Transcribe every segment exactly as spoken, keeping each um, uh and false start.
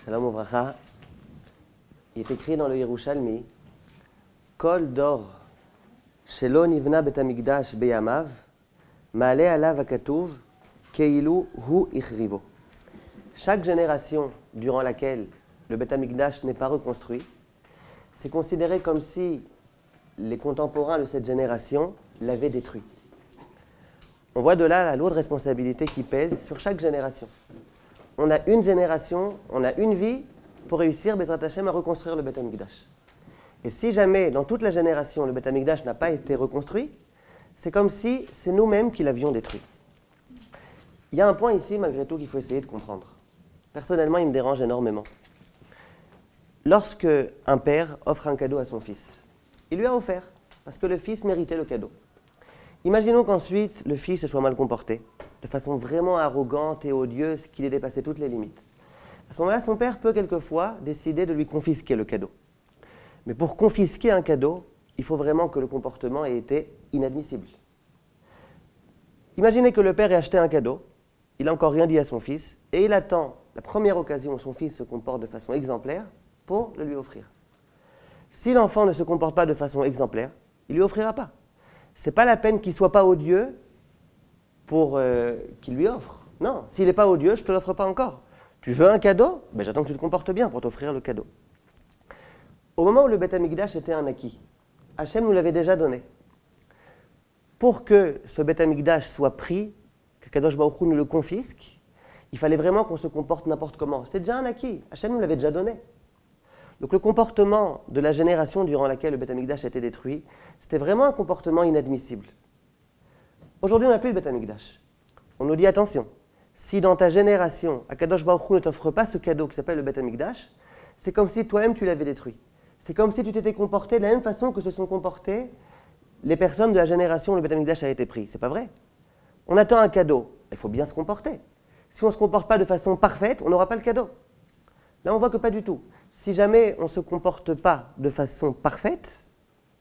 Shalom Uvracha, il est écrit dans le Yerushalmi, Kol dor shelo nivna bet hamikdash beyamav, ma'ale alav hakatuv, keilu hu ichrivo. Chaque génération durant laquelle le Bet Hamikdash n'est pas reconstruit, c'est considéré comme si les contemporains de cette génération l'avaient détruit. On voit de là la lourde responsabilité qui pèse sur chaque génération. On a une génération, on a une vie pour réussir, Bezrat Hashem, à reconstruire le Bet Hamikdash. Et si jamais, dans toute la génération, le Bet Hamikdash n'a pas été reconstruit, c'est comme si c'est nous-mêmes qui l'avions détruit. Il y a un point ici, malgré tout, qu'il faut essayer de comprendre. Personnellement, il me dérange énormément. Lorsque un père offre un cadeau à son fils, il lui a offert, parce que le fils méritait le cadeau. Imaginons qu'ensuite, le fils se soit mal comporté, de façon vraiment arrogante et odieuse, qu'il ait dépassé toutes les limites. À ce moment-là, son père peut quelquefois décider de lui confisquer le cadeau. Mais pour confisquer un cadeau, il faut vraiment que le comportement ait été inadmissible. Imaginez que le père ait acheté un cadeau, il n'a encore rien dit à son fils, et il attend la première occasion où son fils se comporte de façon exemplaire pour le lui offrir. Si l'enfant ne se comporte pas de façon exemplaire, il ne lui offrira pas. Ce n'est pas la peine qu'il ne soit pas odieux pour euh, qu'il lui offre. Non, s'il n'est pas odieux, je ne te l'offre pas encore. Tu veux un cadeau? Ben, j'attends que tu te comportes bien pour t'offrir le cadeau. Au moment où le Bet Hamikdash était un acquis, Hachem nous l'avait déjà donné. Pour que ce Bet Hamikdash soit pris, que Kadosh Baruch Hu nous le confisque, il fallait vraiment qu'on se comporte n'importe comment. C'était déjà un acquis. Hachem nous l'avait déjà donné. Donc le comportement de la génération durant laquelle le Bet Hamikdash a été détruit, c'était vraiment un comportement inadmissible. Aujourd'hui, on n'a plus le Bet Hamikdash. On nous dit attention, si dans ta génération, Akadosh Baruch Hu ne t'offre pas ce cadeau qui s'appelle le Bet Hamikdash, c'est comme si toi-même tu l'avais détruit. C'est comme si tu t'étais comporté de la même façon que se sont comportées les personnes de la génération où le Bet Hamikdash a été pris. C'est pas vrai. On attend un cadeau, il faut bien se comporter. Si on ne se comporte pas de façon parfaite, on n'aura pas le cadeau. Là, on voit que pas du tout. Si jamais on ne se comporte pas de façon parfaite,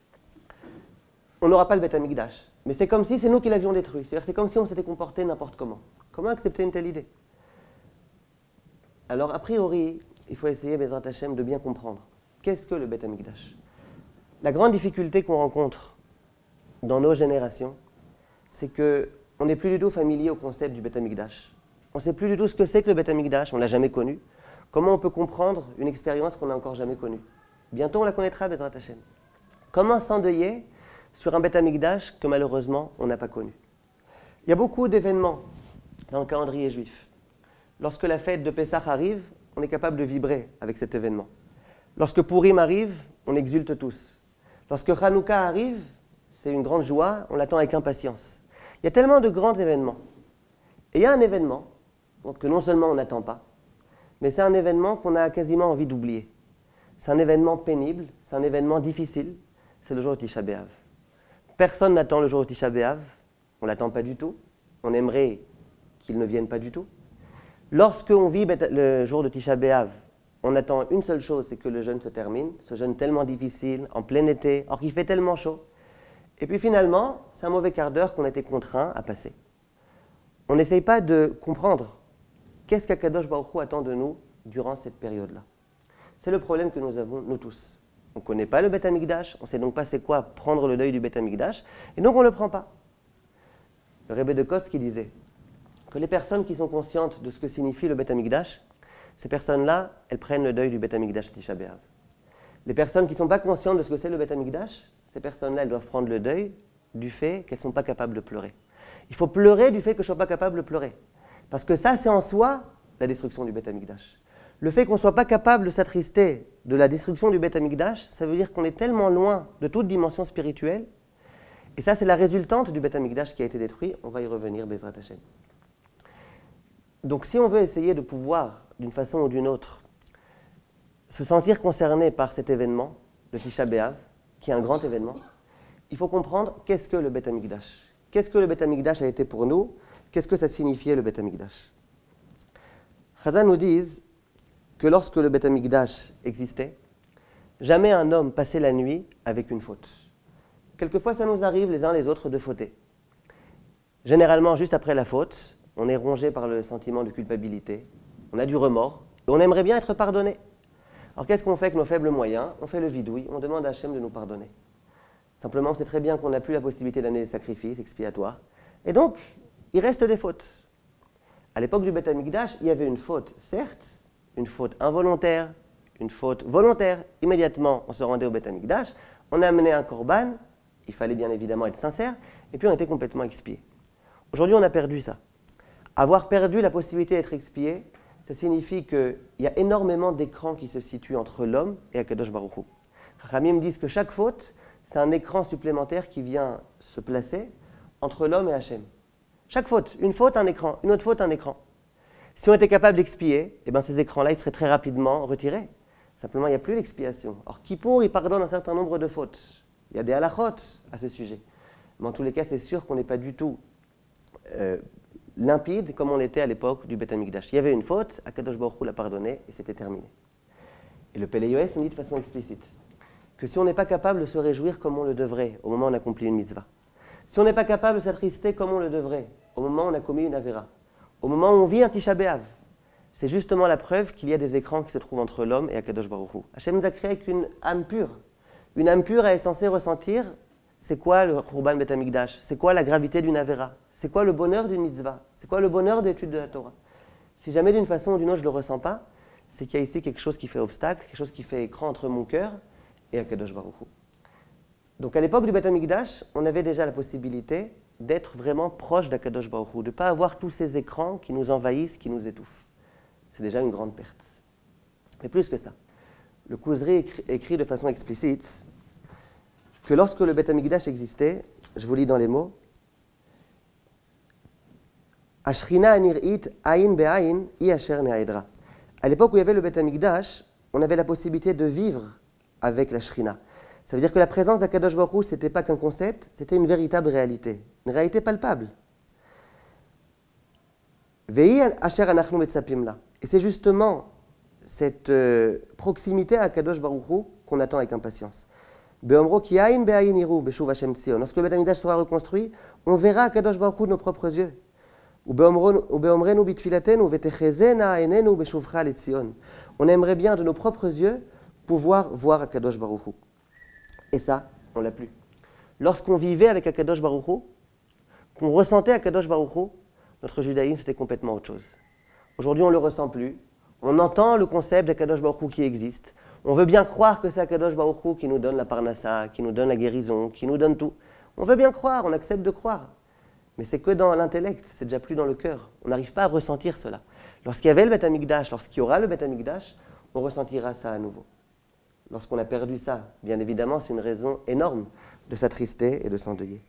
on n'aura pas le Bet Hamikdash. Mais c'est comme si c'est nous qui l'avions détruit. C'est-à-dire c'est comme si on s'était comporté n'importe comment. Comment accepter une telle idée? Alors, a priori, il faut essayer, Bezrat Hashem, de bien comprendre. Qu'est-ce que le Bet Hamikdash? La grande difficulté qu'on rencontre dans nos générations, c'est qu'on n'est plus du tout familier au concept du Bet Hamikdash. On ne sait plus du tout ce que c'est que le Bet Hamikdash, on ne l'a jamais connu. Comment on peut comprendre une expérience qu'on n'a encore jamais connue? Bientôt on la connaîtra, Bezrat Hashem. Comment s'endeuiller sur un Bet Hamikdash que malheureusement on n'a pas connu? Il y a beaucoup d'événements dans le calendrier juif. Lorsque la fête de Pessah arrive, on est capable de vibrer avec cet événement. Lorsque Purim arrive, on exulte tous. Lorsque Hanouka arrive, c'est une grande joie, on l'attend avec impatience. Il y a tellement de grands événements. Et il y a un événement que non seulement on n'attend pas, mais c'est un événement qu'on a quasiment envie d'oublier. C'est un événement pénible, c'est un événement difficile, c'est le jour de Tisha B'Av. Personne n'attend le jour de Tisha B'Av, on ne l'attend pas du tout, on aimerait qu'il ne vienne pas du tout. Lorsqu'on vit le jour de Tisha B'Av, on attend une seule chose, c'est que le jeûne se termine, ce jeûne tellement difficile, en plein été, or qu'il fait tellement chaud. Et puis finalement, c'est un mauvais quart d'heure qu'on a été contraint à passer. On n'essaye pas de comprendre qu'est-ce qu'Akadosh Baruch Hu attend de nous durant cette période-là. C'est le problème que nous avons, nous tous. On ne connaît pas le Bet Hamikdash, on ne sait donc pas c'est quoi prendre le deuil du Bet Hamikdash, et donc on ne le prend pas. Le Rebbe de Kotz qui disait que les personnes qui sont conscientes de ce que signifie le Bet Hamikdash, ces personnes-là, elles prennent le deuil du Bet Hamikdash Tisha B'Av. Les personnes qui ne sont pas conscientes de ce que c'est le Bet Hamikdash, ces personnes-là, elles doivent prendre le deuil du fait qu'elles ne sont pas capables de pleurer. Il faut pleurer du fait que je ne sois pas capable de pleurer. Parce que ça, c'est en soi la destruction du Bet Hamikdash. Le fait qu'on ne soit pas capable de s'attrister de la destruction du Bet Hamikdash, ça veut dire qu'on est tellement loin de toute dimension spirituelle. Et ça, c'est la résultante du Bet Hamikdash qui a été détruit. On va y revenir, Bezrat Hashem. Donc, si on veut essayer de pouvoir, d'une façon ou d'une autre, se sentir concerné par cet événement, le Tisha B'Av, qui est un grand événement, il faut comprendre qu'est-ce que le Bet Hamikdash. Qu'est-ce que le Bet Hamikdash a été pour nous? Qu'est-ce que ça signifiait le Bet Hamikdash? Chazal nous disent que lorsque le Bet Hamikdash existait, jamais un homme passait la nuit avec une faute. Quelquefois, ça nous arrive les uns les autres de fauter. Généralement, juste après la faute, on est rongé par le sentiment de culpabilité, on a du remords, Et on aimerait bien être pardonné. Alors qu'est-ce qu'on fait avec nos faibles moyens? On fait le vidouille, on demande à Hachem de nous pardonner. Simplement, on sait très bien qu'on n'a plus la possibilité d'amener des sacrifices expiatoires. Et donc, il reste des fautes. À l'époque du Beth Amikdash, il y avait une faute, certes, une faute involontaire, une faute volontaire. Immédiatement, on se rendait au Beth Amikdash, on a amené un korban, il fallait bien évidemment être sincère, et puis on était complètement expié. Aujourd'hui, on a perdu ça. Avoir perdu la possibilité d'être expié, ça signifie qu'il y a énormément d'écrans qui se situent entre l'homme et Akadosh Baruch Hu. Chachamim me disent que chaque faute, c'est un écran supplémentaire qui vient se placer entre l'homme et Hachem. Chaque faute, une faute, un écran, une autre faute, un écran. Si on était capable d'expier, eh ben ces écrans-là, ils seraient très rapidement retirés. Simplement, il n'y a plus d'expiation. Or, Kippour, il pardonne un certain nombre de fautes. Il y a des halachot à ce sujet. Mais en tous les cas, c'est sûr qu'on n'est pas du tout euh, limpide comme on l'était à l'époque du Beth Amikdash. Il y avait une faute, Akadosh Baruch Hu l'a pardonné et c'était terminé. Et le Pélé Yoès nous dit de façon explicite que si on n'est pas capable de se réjouir comme on le devrait au moment où on accomplit une mitzvah, si on n'est pas capable de s'attrister comme on le devrait au moment où on a commis une avéra, au moment où on vit un Tisha B'Av, c'est justement la preuve qu'il y a des écrans qui se trouvent entre l'homme et Akadosh Baruch Hu. Hachem nous a créé avec une âme pure. Une âme pure, elle est censée ressentir c'est quoi le Khurban Beth Amikdash, c'est quoi la gravité d'une avéra, c'est quoi le bonheur d'une mitzvah, c'est quoi le bonheur de l'étude de la Torah. Si jamais d'une façon ou d'une autre je ne le ressens pas, c'est qu'il y a ici quelque chose qui fait obstacle, quelque chose qui fait écran entre mon cœur et Akadosh Baruch Hu. Donc à l'époque du Beth Amikdash, on avait déjà la possibilité d'être vraiment proche d'Akadosh Baruch Hu, de ne pas avoir tous ces écrans qui nous envahissent, qui nous étouffent. C'est déjà une grande perte. Mais plus que ça, le Kuzri écrit, écrit de façon explicite que lorsque le Beth Amikdash existait, je vous lis dans les mots, Ashrina anirit ayin be'ayin i asher ne'aedra. À l'époque où il y avait le Beth Amikdash, on avait la possibilité de vivre avec la Shrina. Ça veut dire que la présence d'Akadosh Baruch Hu, ce n'était pas qu'un concept, c'était une véritable réalité, une réalité palpable. Ve'i asher anachnu metzapim la. Et c'est justement cette euh, proximité à Akadosh Baruch Hu qu'on attend avec impatience. Be'omro ki ayin be'ayin iru beshuv Hashem Tzion. Lorsque le Beth Amikdash sera reconstruit, on verra Akadosh Baruch Hu de nos propres yeux. Ubeomrenu bitfilatenu vetechezena enenu beshuvcha letzion. On aimerait bien de nos propres yeux pouvoir voir Akadosh Baruch Hu. Et ça, on l'a plus. Lorsqu'on vivait avec Akadosh Baruch Hu, qu'on ressentait Akadosh Baruch Hu, notre judaïsme c'était complètement autre chose. Aujourd'hui, on ne le ressent plus. On entend le concept d'Akadosh Baruch Hu qui existe. On veut bien croire que c'est Akadosh Baruch Hu qui nous donne la parnassa, qui nous donne la guérison, qui nous donne tout. On veut bien croire, on accepte de croire. Mais c'est que dans l'intellect, c'est déjà plus dans le cœur. On n'arrive pas à ressentir cela. Lorsqu'il y avait le Beth Amikdash, lorsqu'il y aura le Beth Amikdash, on ressentira ça à nouveau. Lorsqu'on a perdu ça, bien évidemment, c'est une raison énorme de s'attrister et de s'endeuiller.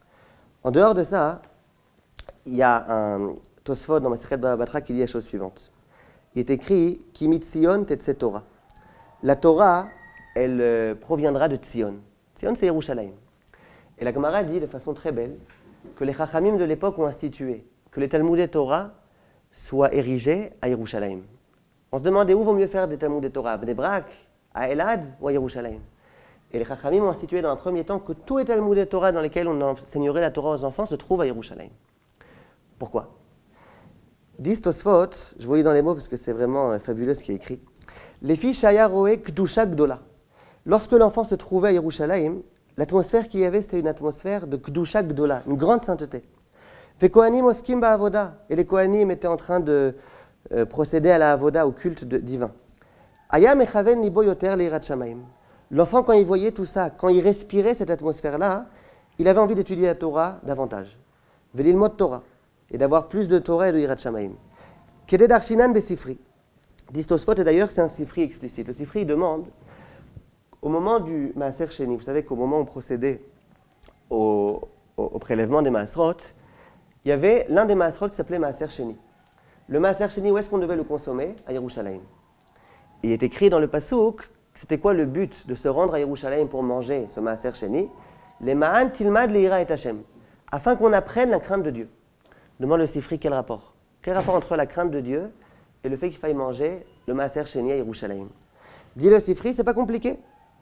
En dehors de ça, il y a un Tosfot dans Masechet Baba Batra qui dit la chose suivante. Il est écrit « Ki mitzion tetze Torah ». La Torah, elle euh, proviendra de Tzion. Tzion, c'est Yerushalayim. Et la Gemara dit de façon très belle que les Chachamim de l'époque ont institué que les Talmudei Torah soient érigés à Yerushalayim. On se demandait où vaut mieux faire des Talmudei Torah, à Bnei Brak, à Elad ou à Yerushalayim. Et les Chachamim ont institué dans un premier temps que tous les Talmudei Torah dans lesquels on enseignerait la Torah aux enfants se trouvent à Yerushalayim. Pourquoi? Disent Tosfot, je vous lis dans les mots parce que c'est vraiment fabuleux ce qui est écrit. Les filles Shaya Roé Kdusha Gdola. Lorsque l'enfant se trouvait à Yerushalayim, l'atmosphère qu'il y avait, c'était une atmosphère de Kdusha Gdola, une grande sainteté. Ve Kohanim Oskim Ba'avoda. Et les Kohanim étaient en train de euh, procéder à la Avoda, au culte de, divin. Aya Mechaven Libo Yoter Leirat Shamayim. L'enfant, quand il voyait tout ça, quand il respirait cette atmosphère-là, il avait envie d'étudier la Torah davantage. Velilmot Torah. Et d'avoir plus de Torah et de Yirat Shamayim. Keded Arshinan Besifri. Dit Tosfot, et d'ailleurs c'est un sifri explicite. Le sifri demande, au moment du Maaser Sheni, vous savez qu'au moment où on procédait au, au, au prélèvement des Maasrot, il y avait l'un des Maasrot qui s'appelait Maaser Sheni. Le Maaser Sheni, où est-ce qu'on devait le consommer? À Yerushalayim. Il est écrit dans le Passouk, c'était quoi le but de se rendre à Yerushalayim pour manger ce Maaser Sheni? Les Ma'an Tilmad Leira et Hashem, afin qu'on apprenne la crainte de Dieu. Demande le sifri, quel rapport? Quel rapport entre la crainte de Dieu et le fait qu'il faille manger le Maaser Sheni à Yerushalayim? Dit le sifri, c'est pas compliqué.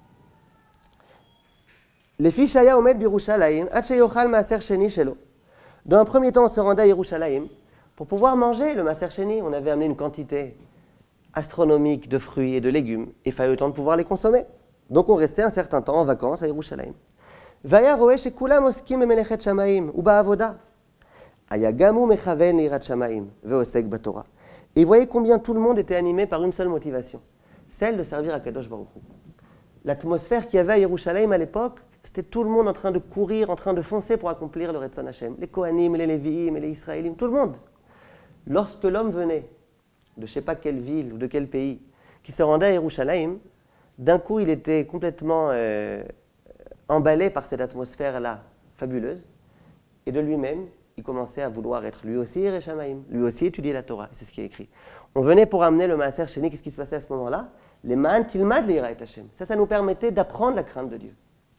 Les filles Shaya Omed Birushalayim, Atche Yochal Maaser Sheni Shelo. Dans un premier temps, on se rendait à Yerushalayim pour pouvoir manger le Maaser Sheni. On avait amené une quantité astronomique de fruits et de légumes, et il fallait le temps de pouvoir les consommer. Donc on restait un certain temps en vacances à Yerushalayim. Vaya roe shekulam oskim bemelechet shamaim uba'avoda. Aya gamu mechaven lirat shamaim veosek batorah. Et vous voyez combien tout le monde était animé par une seule motivation, celle de servir à Kadosh Baruch Hu. L'atmosphère qu'il y avait à Yerushalayim à l'époque, c'était tout le monde en train de courir, en train de foncer pour accomplir le Retzon Hashem. Les Kohanim, les Lévi'im et les Israélim, tout le monde. Lorsque l'homme venait de je ne sais pas quelle ville ou de quel pays, qui se rendait à Yerushalayim, d'un coup il était complètement euh, emballé par cette atmosphère-là fabuleuse, et de lui-même, il commençait à vouloir être lui aussi Yireh Shamayim, lui aussi étudier la Torah, c'est ce qui est écrit. On venait pour amener le Maaser Sheni, qu'est-ce qui se passait à ce moment-là? Les Ma'an Tilmad Le'Yirah et Hashem. Ça, ça nous permettait d'apprendre la crainte de Dieu.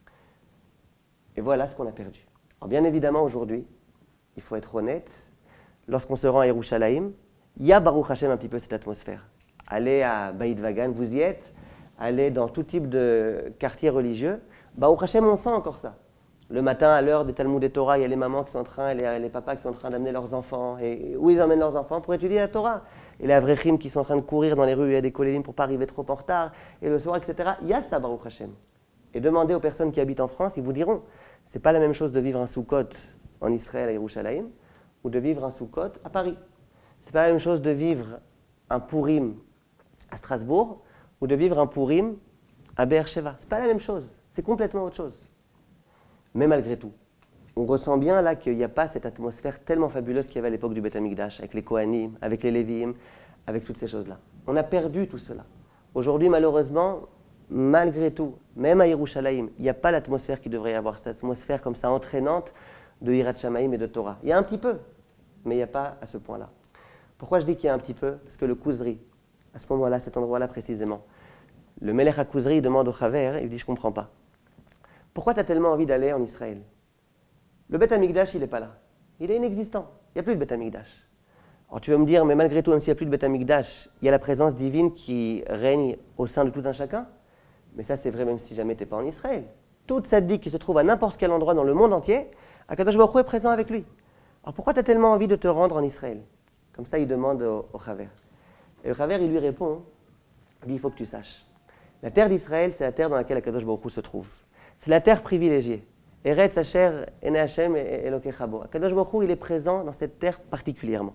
Et voilà ce qu'on a perdu. Alors bien évidemment, aujourd'hui, il faut être honnête, lorsqu'on se rend à Yerushalayim, il y a Baruch Hashem un petit peu cette atmosphère. Allez à Beit Vagan, vous y êtes, allez dans tout type de quartier religieux, Baruch Hashem, on sent encore ça. Le matin, à l'heure des Talmud et Torah, il y a les mamans qui sont en train, les, les papas qui sont en train d'amener leurs enfants. Et où ils emmènent leurs enfants? Pour étudier la Torah. Et les Avrechim qui sont en train de courir dans les rues, il y a des kolélim pour ne pas arriver trop en retard. Et le soir, et cetera. Il y a ça, Baruch Hashem. Et demandez aux personnes qui habitent en France, ils vous diront, c'est pas la même chose de vivre un Sukkot en Israël à Yerushalayim ou de vivre un Sukkot à Paris. C'est pas la même chose de vivre un Purim à Strasbourg ou de vivre un Purim à Be'er Sheva. C'est pas la même chose. C'est complètement autre chose. Mais malgré tout, on ressent bien là qu'il n'y a pas cette atmosphère tellement fabuleuse qu'il y avait à l'époque du Beth Amikdash, avec les Kohanim, avec les Lévi'im, avec toutes ces choses-là. On a perdu tout cela. Aujourd'hui, malheureusement, malgré tout, même à Yerushalayim, il n'y a pas l'atmosphère qu'il devrait y avoir, cette atmosphère comme ça entraînante de Yirat Shamayim et de Torah. Il y a un petit peu, mais il n'y a pas à ce point-là. Pourquoi je dis qu'il y a un petit peu? Parce que le Kuzri, à ce moment-là, cet endroit-là précisément, le Melech HaKuzri, il demande au Chaver, il dit « je ne comprends pas. Pourquoi tu as tellement envie d'aller en Israël? Le Beth Amikdash, il n'est pas là. Il est inexistant. Il n'y a plus de Beth Amikdash. Alors tu vas me dire, mais malgré tout, même s'il n'y a plus de Beth Amikdash, il y a la présence divine qui règne au sein de tout un chacun. Mais ça, c'est vrai même si jamais tu n'es pas en Israël. Toute tzaddik qui se trouve à n'importe quel endroit dans le monde entier, Akadosh Baruch Hu est présent avec lui. Alors pourquoi tu as tellement envie de te rendre en Israël? Comme ça, il demande au, au Chaver. Et le Chaver, il lui répond, lui, il faut que tu saches. La terre d'Israël, c'est la terre dans laquelle Akadosh Baruch Hu se trouve. C'est la terre privilégiée. Eretz Asher Ene Hashem Elokecha Bo. Akadosh Baruch Hu, il est présent dans cette terre particulièrement.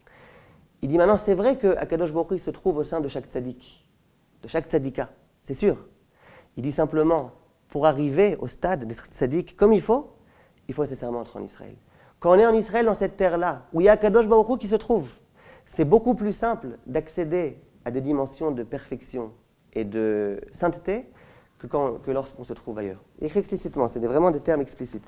Il dit maintenant, c'est vrai que Akadosh Baruch Hu se trouve au sein de chaque tzaddik, de chaque tzaddika, c'est sûr. Il dit simplement, pour arriver au stade d'être tzaddik comme il faut, il faut nécessairement entrer en Israël. Quand on est en Israël, dans cette terre-là, où il y a Akadosh Baruch Hu qui se trouve, c'est beaucoup plus simple d'accéder à des dimensions de perfection et de sainteté que, quand, que lorsqu'on se trouve ailleurs. Écrit explicitement, c'est vraiment des termes explicites.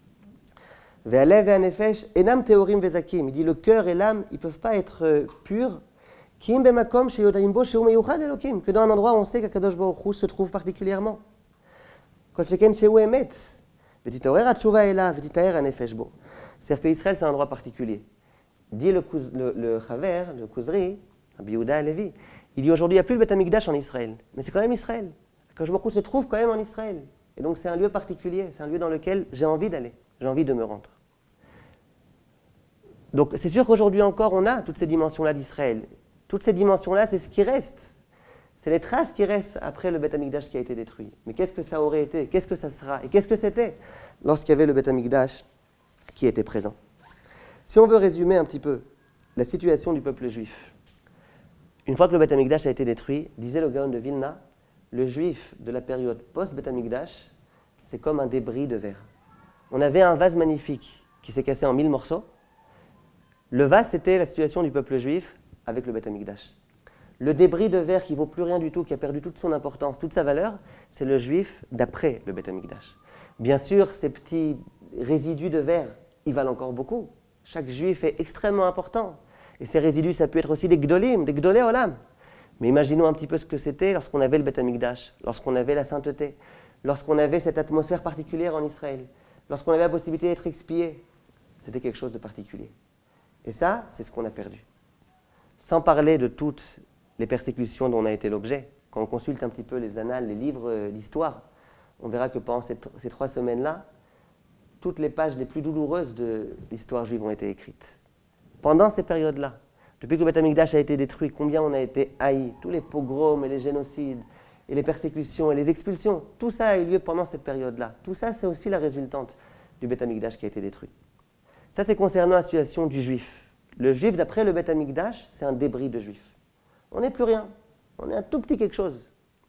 Ve'alev ve'anefesh enam teorim vezakim. Il dit le cœur et l'âme, ils ne peuvent pas être euh, purs. Kim bemakom sheyodaim bo sheu meyuchad elokim. Que dans un endroit où on sait qu'Akadosh Baruch Hu se trouve particulièrement. Kol sheken sheu emet. Ve'titorer atshuva elav ve'titaer anefesh bo. C'est-à-dire qu'Israël, c'est un endroit particulier. Dit le, le, le Chaver, le Kuzri, Rabbi Yehuda Halevi, il dit aujourd'hui, il n'y a plus le Beth Amikdash en Israël. Mais c'est quand même Israël. Akadosh Baruch Hu se trouve quand même en Israël. Et donc c'est un lieu particulier, c'est un lieu dans lequel j'ai envie d'aller, j'ai envie de me rendre. Donc c'est sûr qu'aujourd'hui encore, on a toutes ces dimensions-là d'Israël. Toutes ces dimensions-là, c'est ce qui reste. C'est les traces qui restent après le Beth Amikdash qui a été détruit. Mais qu'est-ce que ça aurait été? Qu'est-ce que ça sera? Et qu'est-ce que c'était lorsqu'il y avait le Beth Amikdash qui était présent? Si on veut résumer un petit peu la situation du peuple juif, une fois que le Beth Amikdash a été détruit, disait le Gaon de Vilna, le juif de la période post-Beth Amikdash, c'est comme un débris de verre. On avait un vase magnifique qui s'est cassé en mille morceaux. Le vase, c'était la situation du peuple juif avec le Beth Amikdash. Le débris de verre qui ne vaut plus rien du tout, qui a perdu toute son importance, toute sa valeur, c'est le juif d'après le Beth Amikdash. Bien sûr, ces petits résidus de verre, ils valent encore beaucoup. Chaque juif est extrêmement important. Et ces résidus, ça peut être aussi des gdolim, des gdolé olam. Mais imaginons un petit peu ce que c'était lorsqu'on avait le Beth Amikdash, lorsqu'on avait la sainteté, lorsqu'on avait cette atmosphère particulière en Israël, lorsqu'on avait la possibilité d'être expié. C'était quelque chose de particulier. Et ça, c'est ce qu'on a perdu. Sans parler de toutes les persécutions dont on a été l'objet. Quand on consulte un petit peu les annales, les livres d'histoire, on verra que pendant ces, ces trois semaines-là, toutes les pages les plus douloureuses de l'histoire juive ont été écrites. Pendant ces périodes-là, Depuis que le Beth Amikdash a été détruit, combien on a été haïs, tous les pogroms et les génocides, et les persécutions et les expulsions, tout ça a eu lieu pendant cette période-là. Tout ça, c'est aussi la résultante du Beth Amikdash qui a été détruit. Ça, c'est concernant la situation du juif. Le juif, d'après le Beth Amikdash, c'est un débris de juif. On n'est plus rien. On est un tout petit quelque chose.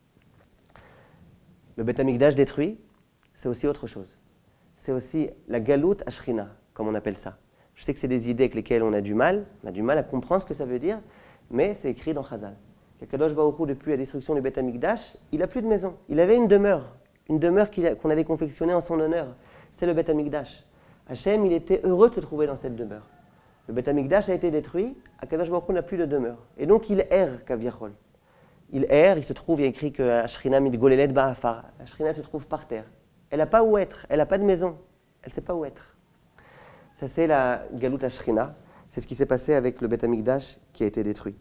Le Beth Amikdash détruit, c'est aussi autre chose. C'est aussi la galout ashrina, comme on appelle ça. Je sais que c'est des idées avec lesquelles on a du mal, on a du mal à comprendre ce que ça veut dire, mais c'est écrit dans Chazal. Kadosh Baruch Hu, depuis la destruction du Beth Amikdash, il n'a plus de maison. Il avait une demeure, une demeure qu'on avait confectionnée en son honneur. C'est le Beth Amikdash. Hachem, il était heureux de se trouver dans cette demeure. Le Beth Amikdash a été détruit, Kadosh Baruch Hu n'a plus de demeure. Et donc il erre, Kaviachol. Il erre, il se trouve, il y a écrit que Ashrina mitgolelet ba'afar. Ashrina se trouve par terre. Elle n'a pas où être, elle n'a pas de maison. Elle ne sait pas où être. Ça, c'est la Galut Ashrina. C'est ce qui s'est passé avec le Beth Amikdash qui a été détruit.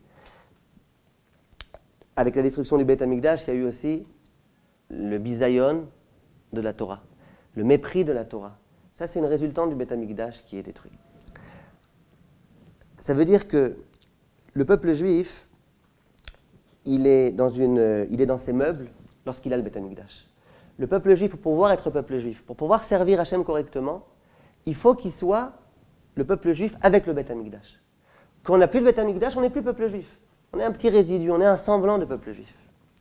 Avec la destruction du Beth Amikdash, il y a eu aussi le bisayon de la Torah, le mépris de la Torah. Ça, c'est une résultante du Beth Amikdash qui est détruit. Ça veut dire que le peuple juif, il est dans, une, il est dans ses meubles lorsqu'il a le Beth Amikdash. Le peuple juif, pour pouvoir être peuple juif, pour pouvoir servir Hachem correctement, il faut qu'il soit le peuple juif avec le Beth Amikdash. Quand on n'a plus le Beth Amikdash, on n'est plus peuple juif. On est un petit résidu, on est un semblant de peuple juif.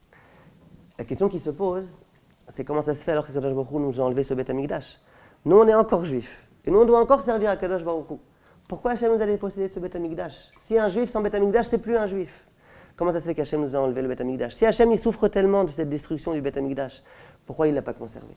La question qui se pose, c'est comment ça se fait alors que Kadosh Baruch Hu nous a enlevé ce Beth Amikdash. Nous, on est encore juifs. Et nous, on doit encore servir à Kadosh Baruch Hu. Pourquoi Hachem nous a dépossédé de ce Beth Amikdash? Si un juif sans Beth Amikdash, c'est plus un juif. Comment ça se fait qu'Hachem nous a enlevé le Beth Amikdash? Si Hachem il souffre tellement de cette destruction du Beth Amikdash, pourquoi il ne l'a pas conservé?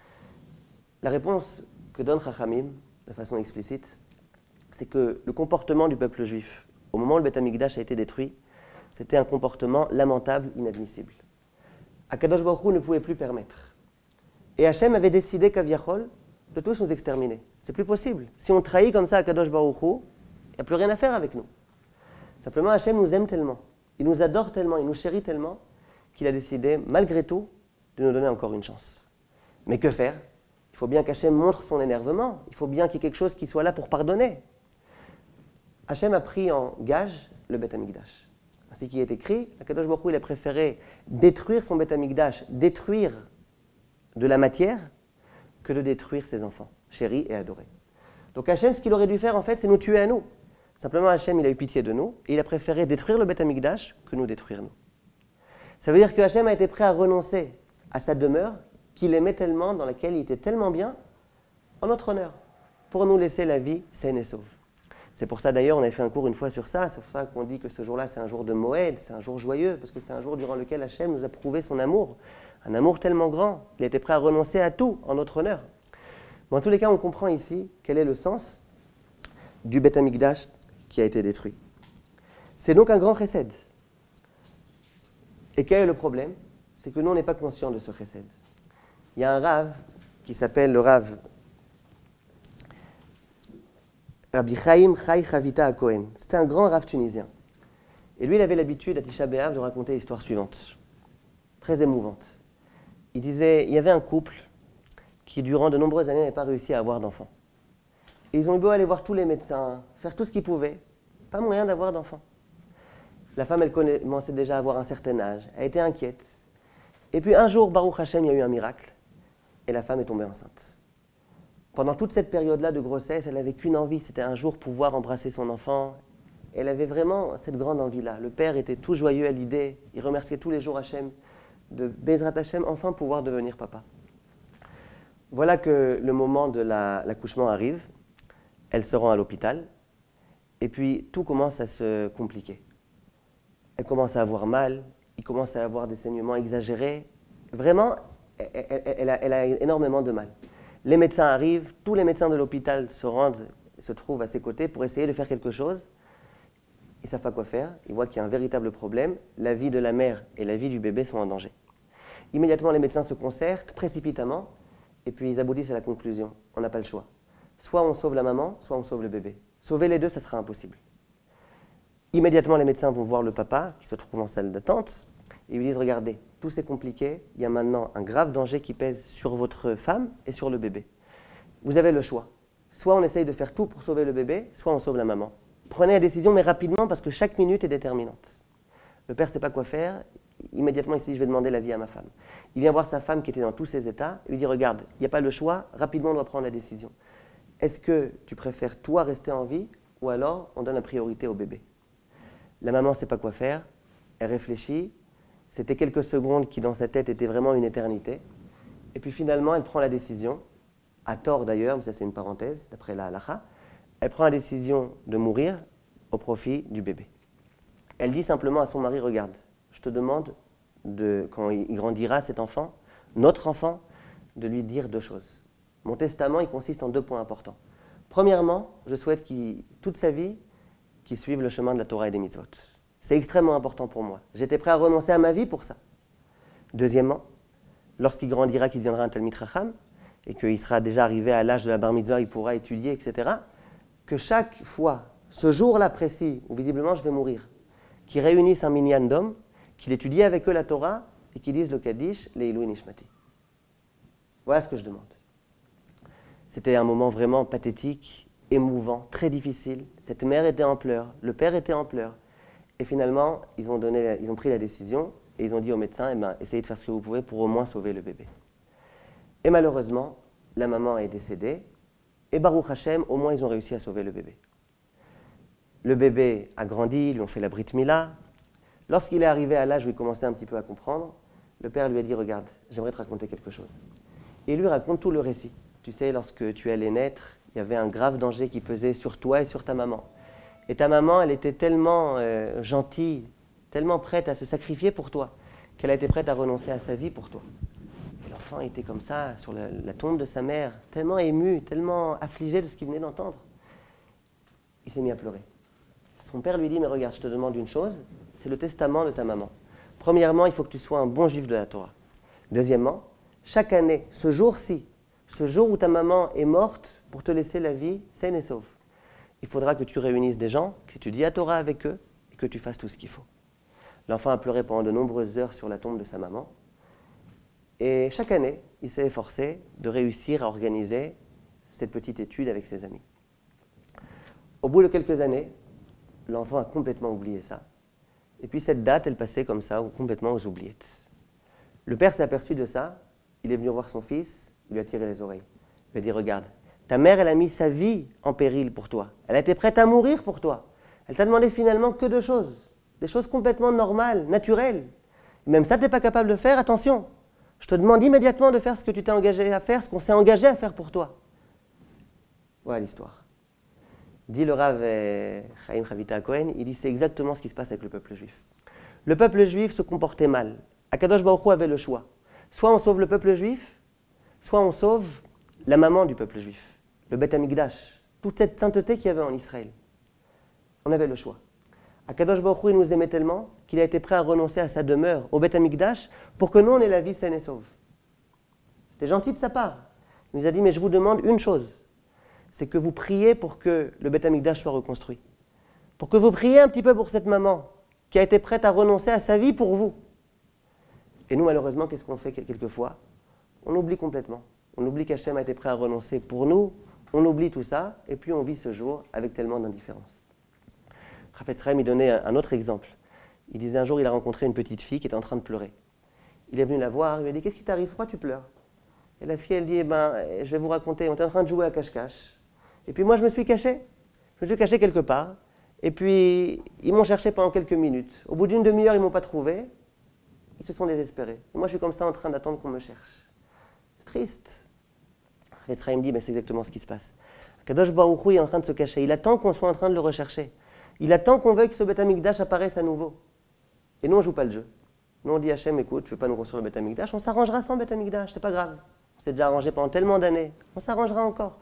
La réponse que donne Chachamim, de façon explicite, c'est que le comportement du peuple juif, au moment où le Beth Amikdash a été détruit, c'était un comportement lamentable, inadmissible. Akadosh Baruch Hu ne pouvait plus permettre. Et Hachem avait décidé qu'Aviachol de tous nous exterminer. C'est plus possible. Si on trahit comme ça Akadosh Baruch Hu, il n'y a plus rien à faire avec nous. Simplement, Hachem nous aime tellement, il nous adore tellement, il nous chérit tellement, qu'il a décidé, malgré tout, de nous donner encore une chance. Mais que faire? Il faut bien qu'Hachem montre son énervement. Il faut bien qu'il y ait quelque chose qui soit là pour pardonner. Hachem a pris en gage le Beth Amikdash. Ainsi qu'il est écrit, Akadosh Baruch Hu, il a préféré détruire son Beth Amikdash, détruire de la matière, que de détruire ses enfants, chéris et adorés. Donc Hachem, ce qu'il aurait dû faire, en fait, c'est nous tuer à nous. Simplement, Hachem, il a eu pitié de nous, et il a préféré détruire le Beth Amikdash que nous détruire nous. Ça veut dire que Hachem a été prêt à renoncer à sa demeure qu'il aimait tellement, dans laquelle il était tellement bien, en notre honneur, pour nous laisser la vie saine et sauve. C'est pour ça d'ailleurs, on avait fait un cours une fois sur ça, c'est pour ça qu'on dit que ce jour-là c'est un jour de Moed, c'est un jour joyeux, parce que c'est un jour durant lequel Hachem nous a prouvé son amour, un amour tellement grand, il était prêt à renoncer à tout en notre honneur. Mais en tous les cas, on comprend ici quel est le sens du Beth Amikdash qui a été détruit. C'est donc un grand chesed. Et quel est le problème? C'est que nous, on n'est pas conscients de ce chesed. Il y a un Rav qui s'appelle le Rav Rabbi Chaim Chai Chavita à Cohen. C'était un grand Rav tunisien. Et lui, il avait l'habitude à Tisha B'Av de raconter l'histoire suivante, très émouvante. Il disait, il y avait un couple qui, durant de nombreuses années, n'avait pas réussi à avoir d'enfants. Et ils ont eu beau aller voir tous les médecins, faire tout ce qu'ils pouvaient, pas moyen d'avoir d'enfants. La femme, elle commençait déjà à avoir un certain âge, elle était inquiète. Et puis un jour, Baruch Hashem, il y a eu un miracle, et la femme est tombée enceinte. Pendant toute cette période-là de grossesse, elle n'avait qu'une envie, c'était un jour pouvoir embrasser son enfant. Elle avait vraiment cette grande envie-là. Le père était tout joyeux à l'idée, il remerciait tous les jours Hashem de Bezrat Hashem, enfin pouvoir devenir papa. Voilà que le moment de la, l'accouchement arrive, elle se rend à l'hôpital, et puis tout commence à se compliquer. Elle commence à avoir mal, il commence à avoir des saignements exagérés. Vraiment, elle, elle, elle, a, elle a énormément de mal. Les médecins arrivent, tous les médecins de l'hôpital se rendent, se trouvent à ses côtés pour essayer de faire quelque chose. Ils ne savent pas quoi faire, ils voient qu'il y a un véritable problème. La vie de la mère et la vie du bébé sont en danger. Immédiatement, les médecins se concertent, précipitamment, et puis ils aboutissent à la conclusion. On n'a pas le choix. Soit on sauve la maman, soit on sauve le bébé. Sauver les deux, ça sera impossible. Immédiatement, les médecins vont voir le papa, qui se trouve en salle d'attente, et ils lui disent, regardez, tout c'est compliqué, il y a maintenant un grave danger qui pèse sur votre femme et sur le bébé. Vous avez le choix. Soit on essaye de faire tout pour sauver le bébé, soit on sauve la maman. prenez la décision, mais rapidement, parce que chaque minute est déterminante. Le père ne sait pas quoi faire. Immédiatement, il se dit, je vais demander l'avis à ma femme. Il vient voir sa femme qui était dans tous ses états. Il lui dit, regarde, il n'y a pas le choix. Rapidement, on doit prendre la décision. Est-ce que tu préfères, toi, rester en vie, ou alors on donne la priorité au bébé? La maman ne sait pas quoi faire. Elle réfléchit. C'était quelques secondes qui, dans sa tête, étaient vraiment une éternité. Et puis finalement, elle prend la décision, à tort d'ailleurs, mais ça c'est une parenthèse, d'après la halakha. Elle prend la décision de mourir au profit du bébé. Elle dit simplement à son mari, regarde, je te demande, de, quand il grandira cet enfant, notre enfant, de lui dire deux choses. Mon testament, il consiste en deux points importants. Premièrement, je souhaite qu'il, toute sa vie, qu'il suive le chemin de la Torah et des mitzvot. C'est extrêmement important pour moi. J'étais prêt à renoncer à ma vie pour ça. Deuxièmement, lorsqu'il grandira, qu'il deviendra un Talmid Chacham, et qu'il sera déjà arrivé à l'âge de la bar mitzvah, il pourra étudier, et cetera, que chaque fois, ce jour-là précis, où visiblement je vais mourir, qu'ils réunissent un minyan d'hommes, qu'il étudie avec eux la Torah, et qu'ils disent le Kaddish, Leilou Nishmati. Voilà ce que je demande. C'était un moment vraiment pathétique, émouvant, très difficile. Cette mère était en pleurs, le père était en pleurs. Et finalement, ils ont, donné, ils ont pris la décision, et ils ont dit au médecin, eh ben, essayez de faire ce que vous pouvez pour au moins sauver le bébé. Et malheureusement, la maman est décédée, et Baruch Hashem, au moins ils ont réussi à sauver le bébé. Le bébé a grandi, ils lui ont fait la Brit Mila. Lorsqu'il est arrivé à l'âge où il commençait un petit peu à comprendre, le père lui a dit, regarde, j'aimerais te raconter quelque chose. Et il lui raconte tout le récit. Tu sais, lorsque tu allais naître, il y avait un grave danger qui pesait sur toi et sur ta maman. Et ta maman, elle était tellement euh, gentille, tellement prête à se sacrifier pour toi, qu'elle a été prête à renoncer à sa vie pour toi. Et l'enfant était comme ça, sur la, la tombe de sa mère, tellement ému, tellement affligé de ce qu'il venait d'entendre. Il s'est mis à pleurer. Son père lui dit, mais regarde, je te demande une chose, c'est le testament de ta maman. Premièrement, il faut que tu sois un bon juif de la Torah. Deuxièmement, chaque année, ce jour-ci, ce jour où ta maman est morte pour te laisser la vie saine et sauve, il faudra que tu réunisses des gens, que tu dis la Torah avec eux et que tu fasses tout ce qu'il faut. L'enfant a pleuré pendant de nombreuses heures sur la tombe de sa maman. Et chaque année, il s'est efforcé de réussir à organiser cette petite étude avec ses amis. Au bout de quelques années, l'enfant a complètement oublié ça. Et puis cette date, elle passait comme ça, complètement aux oubliettes. Le père s'est aperçu de ça, il est venu voir son fils, il lui a tiré les oreilles. Il lui a dit, regarde, ta mère, elle a mis sa vie en péril pour toi. Elle a été prête à mourir pour toi. Elle t'a demandé finalement que deux choses. Des choses complètement normales, naturelles. Et même ça, tu n'es pas capable de faire, attention. Je te demande immédiatement de faire ce que tu t'es engagé à faire, ce qu'on s'est engagé à faire pour toi. Voilà l'histoire. Dit le Rav Chaim Chavita Cohen, il dit c'est exactement ce qui se passe avec le peuple juif. Le peuple juif se comportait mal. Akadosh Baruch Hu avait le choix. Soit on sauve le peuple juif, soit on sauve la maman du peuple juif, le Beth Amikdash, toute cette sainteté qu'il y avait en Israël. On avait le choix. Akadosh Baruch Hu, il nous aimait tellement qu'il a été prêt à renoncer à sa demeure au Beth Amikdash pour que nous on ait la vie saine et sauve. C'était gentil de sa part. Il nous a dit, mais je vous demande une chose, c'est que vous priez pour que le Beth Amikdash soit reconstruit. Pour que vous priez un petit peu pour cette maman qui a été prête à renoncer à sa vie pour vous. Et nous, malheureusement, qu'est-ce qu'on fait quelquefois? On oublie complètement. On oublie qu'Hachem a été prêt à renoncer pour nous. On oublie tout ça, et puis on vit ce jour avec tellement d'indifférence. Chafetz Chaim, il donnait un autre exemple. Il disait un jour, il a rencontré une petite fille qui était en train de pleurer. Il est venu la voir, il lui a dit, qu'est-ce qui t'arrive? Pourquoi tu pleures? Et la fille, elle dit, eh ben, je vais vous raconter, on était en train de jouer à cache-cache. Et puis moi, je me suis caché. Je me suis caché quelque part. Et puis, ils m'ont cherché pendant quelques minutes. Au bout d'une demi-heure, ils ne m'ont pas trouvé. Ils se sont désespérés. Et moi, je suis comme ça en train d'attendre qu'on me cherche. C'est triste. Chafetz me dit, ben, c'est exactement ce qui se passe. Kadosh Baruch Hu est en train de se cacher. Il attend qu'on soit en train de le rechercher. Il attend qu'on veuille que ce Beth Amikdash apparaisse à nouveau. Et nous, on ne joue pas le jeu. Nous, on dit à Hachem, écoute, tu ne veux pas nous construire le Beth Amikdash, on s'arrangera sans Beth Amikdash, c'est pas grave. On s'est déjà arrangé pendant tellement d'années. On s'arrangera encore.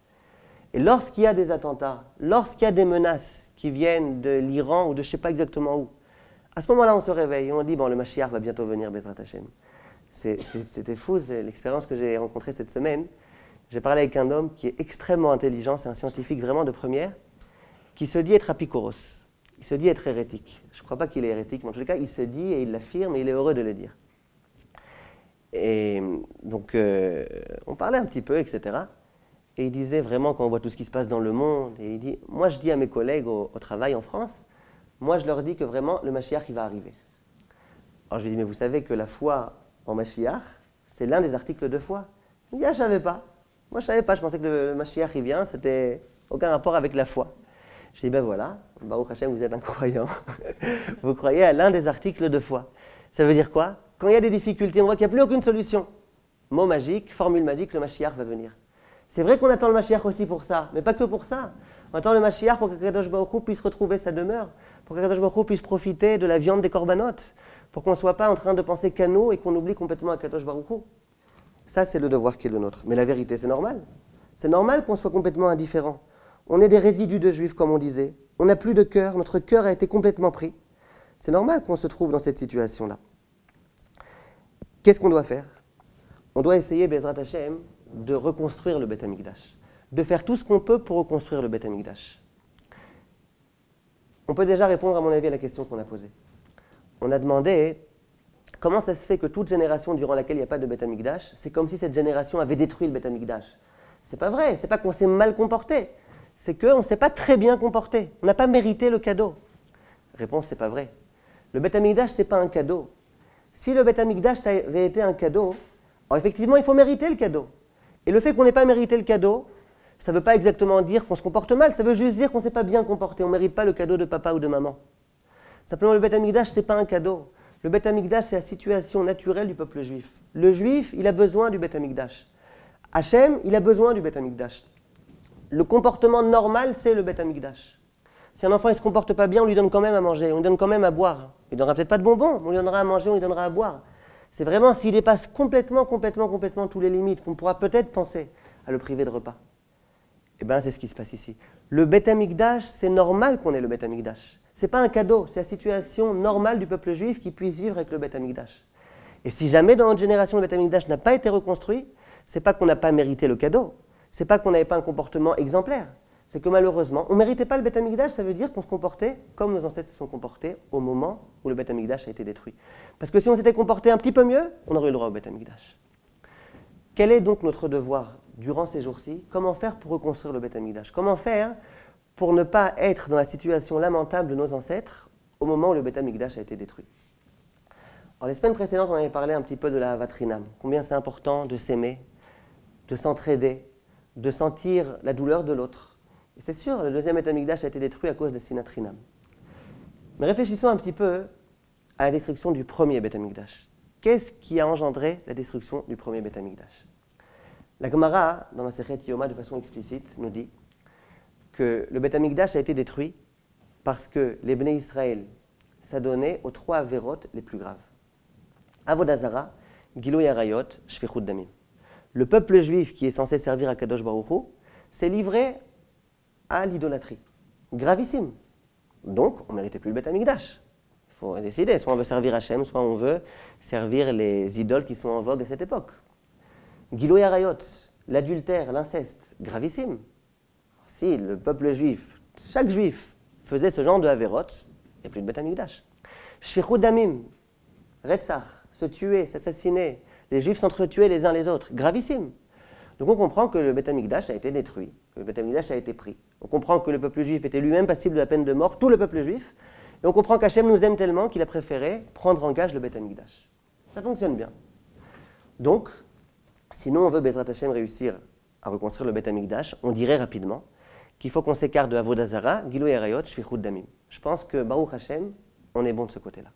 Et lorsqu'il y a des attentats, lorsqu'il y a des menaces qui viennent de l'Iran ou de je ne sais pas exactement où, à ce moment-là, on se réveille et on dit, bon, le Mashiach va bientôt venir, Bezrat Hashem. C'est, c'est, c'était fou, c'est l'expérience que j'ai rencontrée cette semaine. J'ai parlé avec un homme qui est extrêmement intelligent, c'est un scientifique vraiment de première, qui se dit être apikoros. Il se dit être hérétique. Je ne crois pas qu'il est hérétique, mais en tout cas, il se dit et il l'affirme et il est heureux de le dire. Et donc, euh, on parlait un petit peu, et cetera. Et il disait vraiment, quand on voit tout ce qui se passe dans le monde, et il dit, moi je dis à mes collègues au, au travail en France, moi je leur dis que vraiment le Mashiach il va arriver. Alors je lui dis, mais vous savez que la foi en Mashiach, c'est l'un des articles de foi. Il dit, ah je ne savais pas. Moi je ne savais pas, je pensais que le, le Mashiach il vient, c'était aucun rapport avec la foi. Je lui dis, ben voilà, Baruch Hashem, vous êtes un croyant. Vous croyez à l'un des articles de foi. Ça veut dire quoi? Quand il y a des difficultés, on voit qu'il n'y a plus aucune solution. Mot magique, formule magique, le Mashiach va venir. C'est vrai qu'on attend le Mashiach aussi pour ça, mais pas que pour ça. On attend le Mashiach pour que Kadosh Baruch Hu puisse retrouver sa demeure, pour que Kadosh Baruch Hu puisse profiter de la viande des corbanotes, pour qu'on ne soit pas en train de penser qu'à nous et qu'on oublie complètement à Kadosh Baruch Hu. Ça, c'est le devoir qui est le nôtre. Mais la vérité, c'est normal. C'est normal qu'on soit complètement indifférent. On est des résidus de juifs, comme on disait. On n'a plus de cœur, notre cœur a été complètement pris. C'est normal qu'on se trouve dans cette situation-là. Qu'est-ce qu'on doit faire? On doit essayer, Bezrat Hashem, de reconstruire le Beth Amikdash, de faire tout ce qu'on peut pour reconstruire le Beth Amikdash. On peut déjà répondre, à mon avis, à la question qu'on a posée. On a demandé comment ça se fait que toute génération durant laquelle il n'y a pas de Beth Amikdash, c'est comme si cette génération avait détruit le Beth Amikdash. C'est pas vrai, c'est pas qu'on s'est mal comporté, c'est qu'on ne s'est pas très bien comporté, on n'a pas mérité le cadeau. Réponse, c'est pas vrai. Le Beth Amikdash, ce n'est pas un cadeau. Si le Beth Amikdash ça avait été un cadeau, alors effectivement, il faut mériter le cadeau. Et le fait qu'on n'ait pas mérité le cadeau, ça ne veut pas exactement dire qu'on se comporte mal, ça veut juste dire qu'on ne s'est pas bien comporté, on ne mérite pas le cadeau de papa ou de maman. Simplement, le Beth Amikdash, ce n'est pas un cadeau. Le Beth Amikdash, c'est la situation naturelle du peuple juif. Le juif, il a besoin du Beth Amikdash. Hachem, il a besoin du Beth Amikdash. Le comportement normal, c'est le Beth Amikdash. Si un enfant ne se comporte pas bien, on lui donne quand même à manger, on lui donne quand même à boire. Il ne donnera peut-être pas de bonbons, mais on lui donnera à manger, on lui donnera à boire. C'est vraiment s'il dépasse complètement, complètement, complètement tous les limites, qu'on pourra peut-être penser à le priver de repas. Eh bien, c'est ce qui se passe ici. Le Beth Amikdash, c'est normal qu'on ait le Beth Amikdash. Ce n'est pas un cadeau, c'est la situation normale du peuple juif qui puisse vivre avec le Beth Amikdash. Et si jamais dans notre génération le Beth Amikdash n'a pas été reconstruit, ce n'est pas qu'on n'a pas mérité le cadeau, ce n'est pas qu'on n'avait pas un comportement exemplaire. C'est que malheureusement, on ne méritait pas le Beth Amikdash, ça veut dire qu'on se comportait comme nos ancêtres se sont comportés au moment où le Beth Amikdash a été détruit. Parce que si on s'était comporté un petit peu mieux, on aurait eu le droit au Beth Amikdash. Quel est donc notre devoir durant ces jours-ci? Comment faire pour reconstruire le Beth Amikdash? Comment faire pour ne pas être dans la situation lamentable de nos ancêtres au moment où le Beth Amikdash a été détruit? Alors, les semaines précédentes, on avait parlé un petit peu de la Avatrinam. Combien c'est important de s'aimer, de s'entraider, de sentir la douleur de l'autre. Et c'est sûr, le deuxième Beth Amikdash a été détruit à cause de Sinat Rinam. Mais réfléchissons un petit peu à la destruction du premier Beth Amikdash. Qu'est-ce qui a engendré la destruction du premier Beth Amikdash? La Gemara, dans la Masechet Yoma, de façon explicite, nous dit que le Beth Amikdash a été détruit parce que les Bnei Israël s'adonnaient aux trois avérotes les plus graves. Avodah Zara, Giloui Arayot, Shfichut Damim. Le peuple juif qui est censé servir à Kadosh Baruch Hu s'est livré à l'idolâtrie. Gravissime. Donc, on ne méritait plus le Beth Amikdash. Il faut décider, soit on veut servir Hachem, soit on veut servir les idoles qui sont en vogue à cette époque. Giloui Arayot, l'adultère, l'inceste, gravissime. Si le peuple juif, chaque juif, faisait ce genre de Averot, il n'y a plus de Beth Amikdash. Shfichut Damim, Retzach, se tuer, s'assassiner, les juifs s'entretuaient les uns les autres, gravissime. Donc on comprend que le Beth Amikdash a été détruit, que le Beth Amikdash a été pris. On comprend que le peuple juif était lui-même passible de la peine de mort, tout le peuple juif, et on comprend qu'Hachem nous aime tellement qu'il a préféré prendre en gage le Beth Amikdash. Ça fonctionne bien. Donc, sinon on veut Bezrat Hashem réussir à reconstruire le Beth Amikdash, on dirait rapidement qu'il faut qu'on s'écarte de Avodah Zara, Giloui Arayot, Shfichut Damim. Je pense que Baruch Hashem, on est bon de ce côté-là.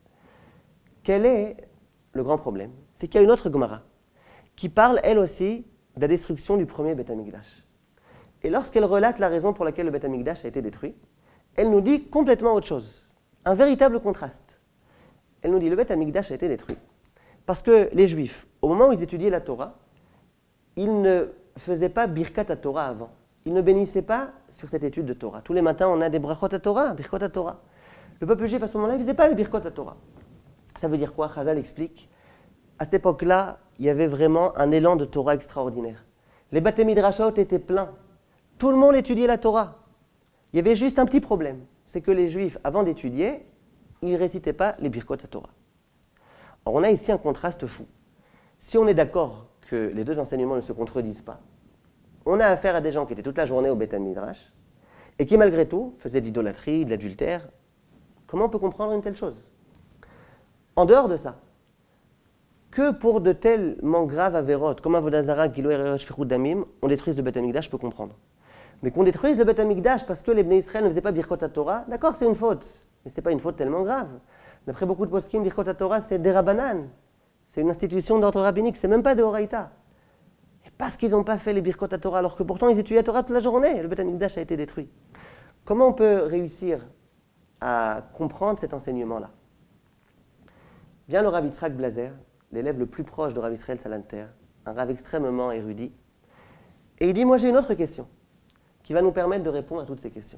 Quel est le grand problème? C'est qu'il y a une autre Gemara qui parle, elle aussi, de la destruction du premier Beth Amikdash. Et lorsqu'elle relate la raison pour laquelle le Beth Amikdash a été détruit, elle nous dit complètement autre chose. Un véritable contraste. Elle nous dit, le Beth Amikdash a été détruit parce que les Juifs, au moment où ils étudiaient la Torah, ils ne faisaient pas Birkat à Torah avant. Ils ne bénissaient pas sur cette étude de Torah. Tous les matins, on a des brachot à Torah, Birkot à Torah. Le peuple juif, à ce moment-là, il ne faisait pas le Birkot à Torah. Ça veut dire quoi? Chazal explique. À cette époque-là, il y avait vraiment un élan de Torah extraordinaire. Les Bate Midrashot étaient pleins. Tout le monde étudiait la Torah. Il y avait juste un petit problème. C'est que les Juifs, avant d'étudier, ils ne récitaient pas les Birkot à Torah. Alors, on a ici un contraste fou. Si on est d'accord que les deux enseignements ne se contredisent pas, on a affaire à des gens qui étaient toute la journée au Beth Midrash et qui malgré tout faisaient de l'idolâtrie, de l'adultère. Comment on peut comprendre une telle chose? En dehors de ça, que pour de tellement graves avérotes, comme Avodazara, Gilo et Shfichut Damim, on détruise le Beth Amikdash, je peux comprendre. Mais qu'on détruise le Beth Amikdash parce que les Bnei Israël ne faisaient pas Birkot HaTorah, d'accord, c'est une faute, mais ce n'est pas une faute tellement grave. D'après beaucoup de poskim, Birkot HaTorah, c'est des Rabbanan, c'est une institution d'ordre rabbinique, c'est même pas de Horaïta. Et parce qu'ils n'ont pas fait les Birkot HaTorah, alors que pourtant ils étudiaient la Torah toute la journée, le Beth Amikdash a été détruit. Comment on peut réussir à comprendre cet enseignement-là? Vient le Rav Yitzhak Blazer, l'élève le plus proche de Rav Israël Salanter, un Rav extrêmement érudit, et il dit, moi j'ai une autre question qui va nous permettre de répondre à toutes ces questions.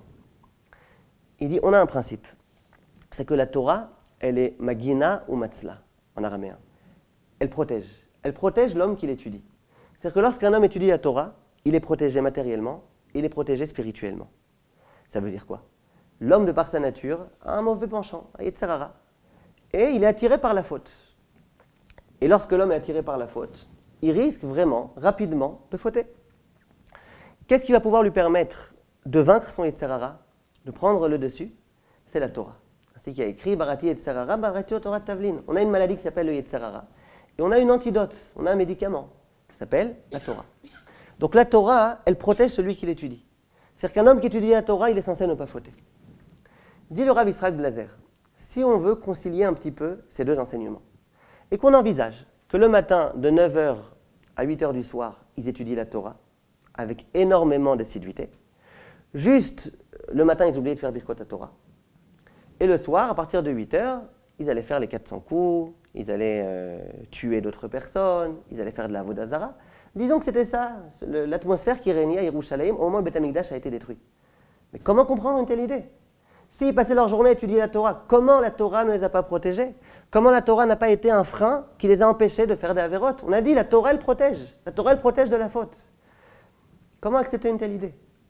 Il dit, on a un principe, c'est que la Torah, elle est magina ou matzla, en araméen. Elle protège. Elle protège l'homme qui l'étudie. C'est-à-dire que lorsqu'un homme étudie la Torah, il est protégé matériellement, il est protégé spirituellement. Ça veut dire quoi? L'homme, de par sa nature, a un mauvais penchant, un Yetzer Hara, et il est attiré par la faute. Et lorsque l'homme est attiré par la faute, il risque vraiment, rapidement, de fauter. Qu'est-ce qui va pouvoir lui permettre de vaincre son Yetzer Hara, de prendre le dessus? C'est la Torah. Ainsi qu'il y a écrit Barati Yetzer Hara, Barati Torah Tavlin. On a une maladie qui s'appelle le Yetzer Hara. Et on a une antidote, on a un médicament qui s'appelle la Torah. Donc la Torah, elle protège celui qui l'étudie. C'est-à-dire qu'un homme qui étudie la Torah, il est censé ne pas fauter. Dit le Rav Yitzhak Blazer, si on veut concilier un petit peu ces deux enseignements, et qu'on envisage que le matin, de neuf heures à huit heures du soir, ils étudient la Torah, avec énormément d'assiduité, juste le matin, ils oubliaient de faire Birkot HaTorah, et le soir, à partir de huit heures, ils allaient faire les quatre cents coups, ils allaient euh, tuer d'autres personnes, ils allaient faire de la Avodazara. Disons que c'était ça, l'atmosphère qui régnait à Yerushalayim au moment où le Beth Amikdash a été détruit. Mais comment comprendre une telle idée? S'ils passaient leur journée à étudier la Torah, comment la Torah ne les a pas protégés? Comment la Torah n'a pas été un frein qui les a empêchés de faire des avérotes? On a dit la Torah, elle protège. La Torah, elle protège de la faute. Comment accepter une telle idée?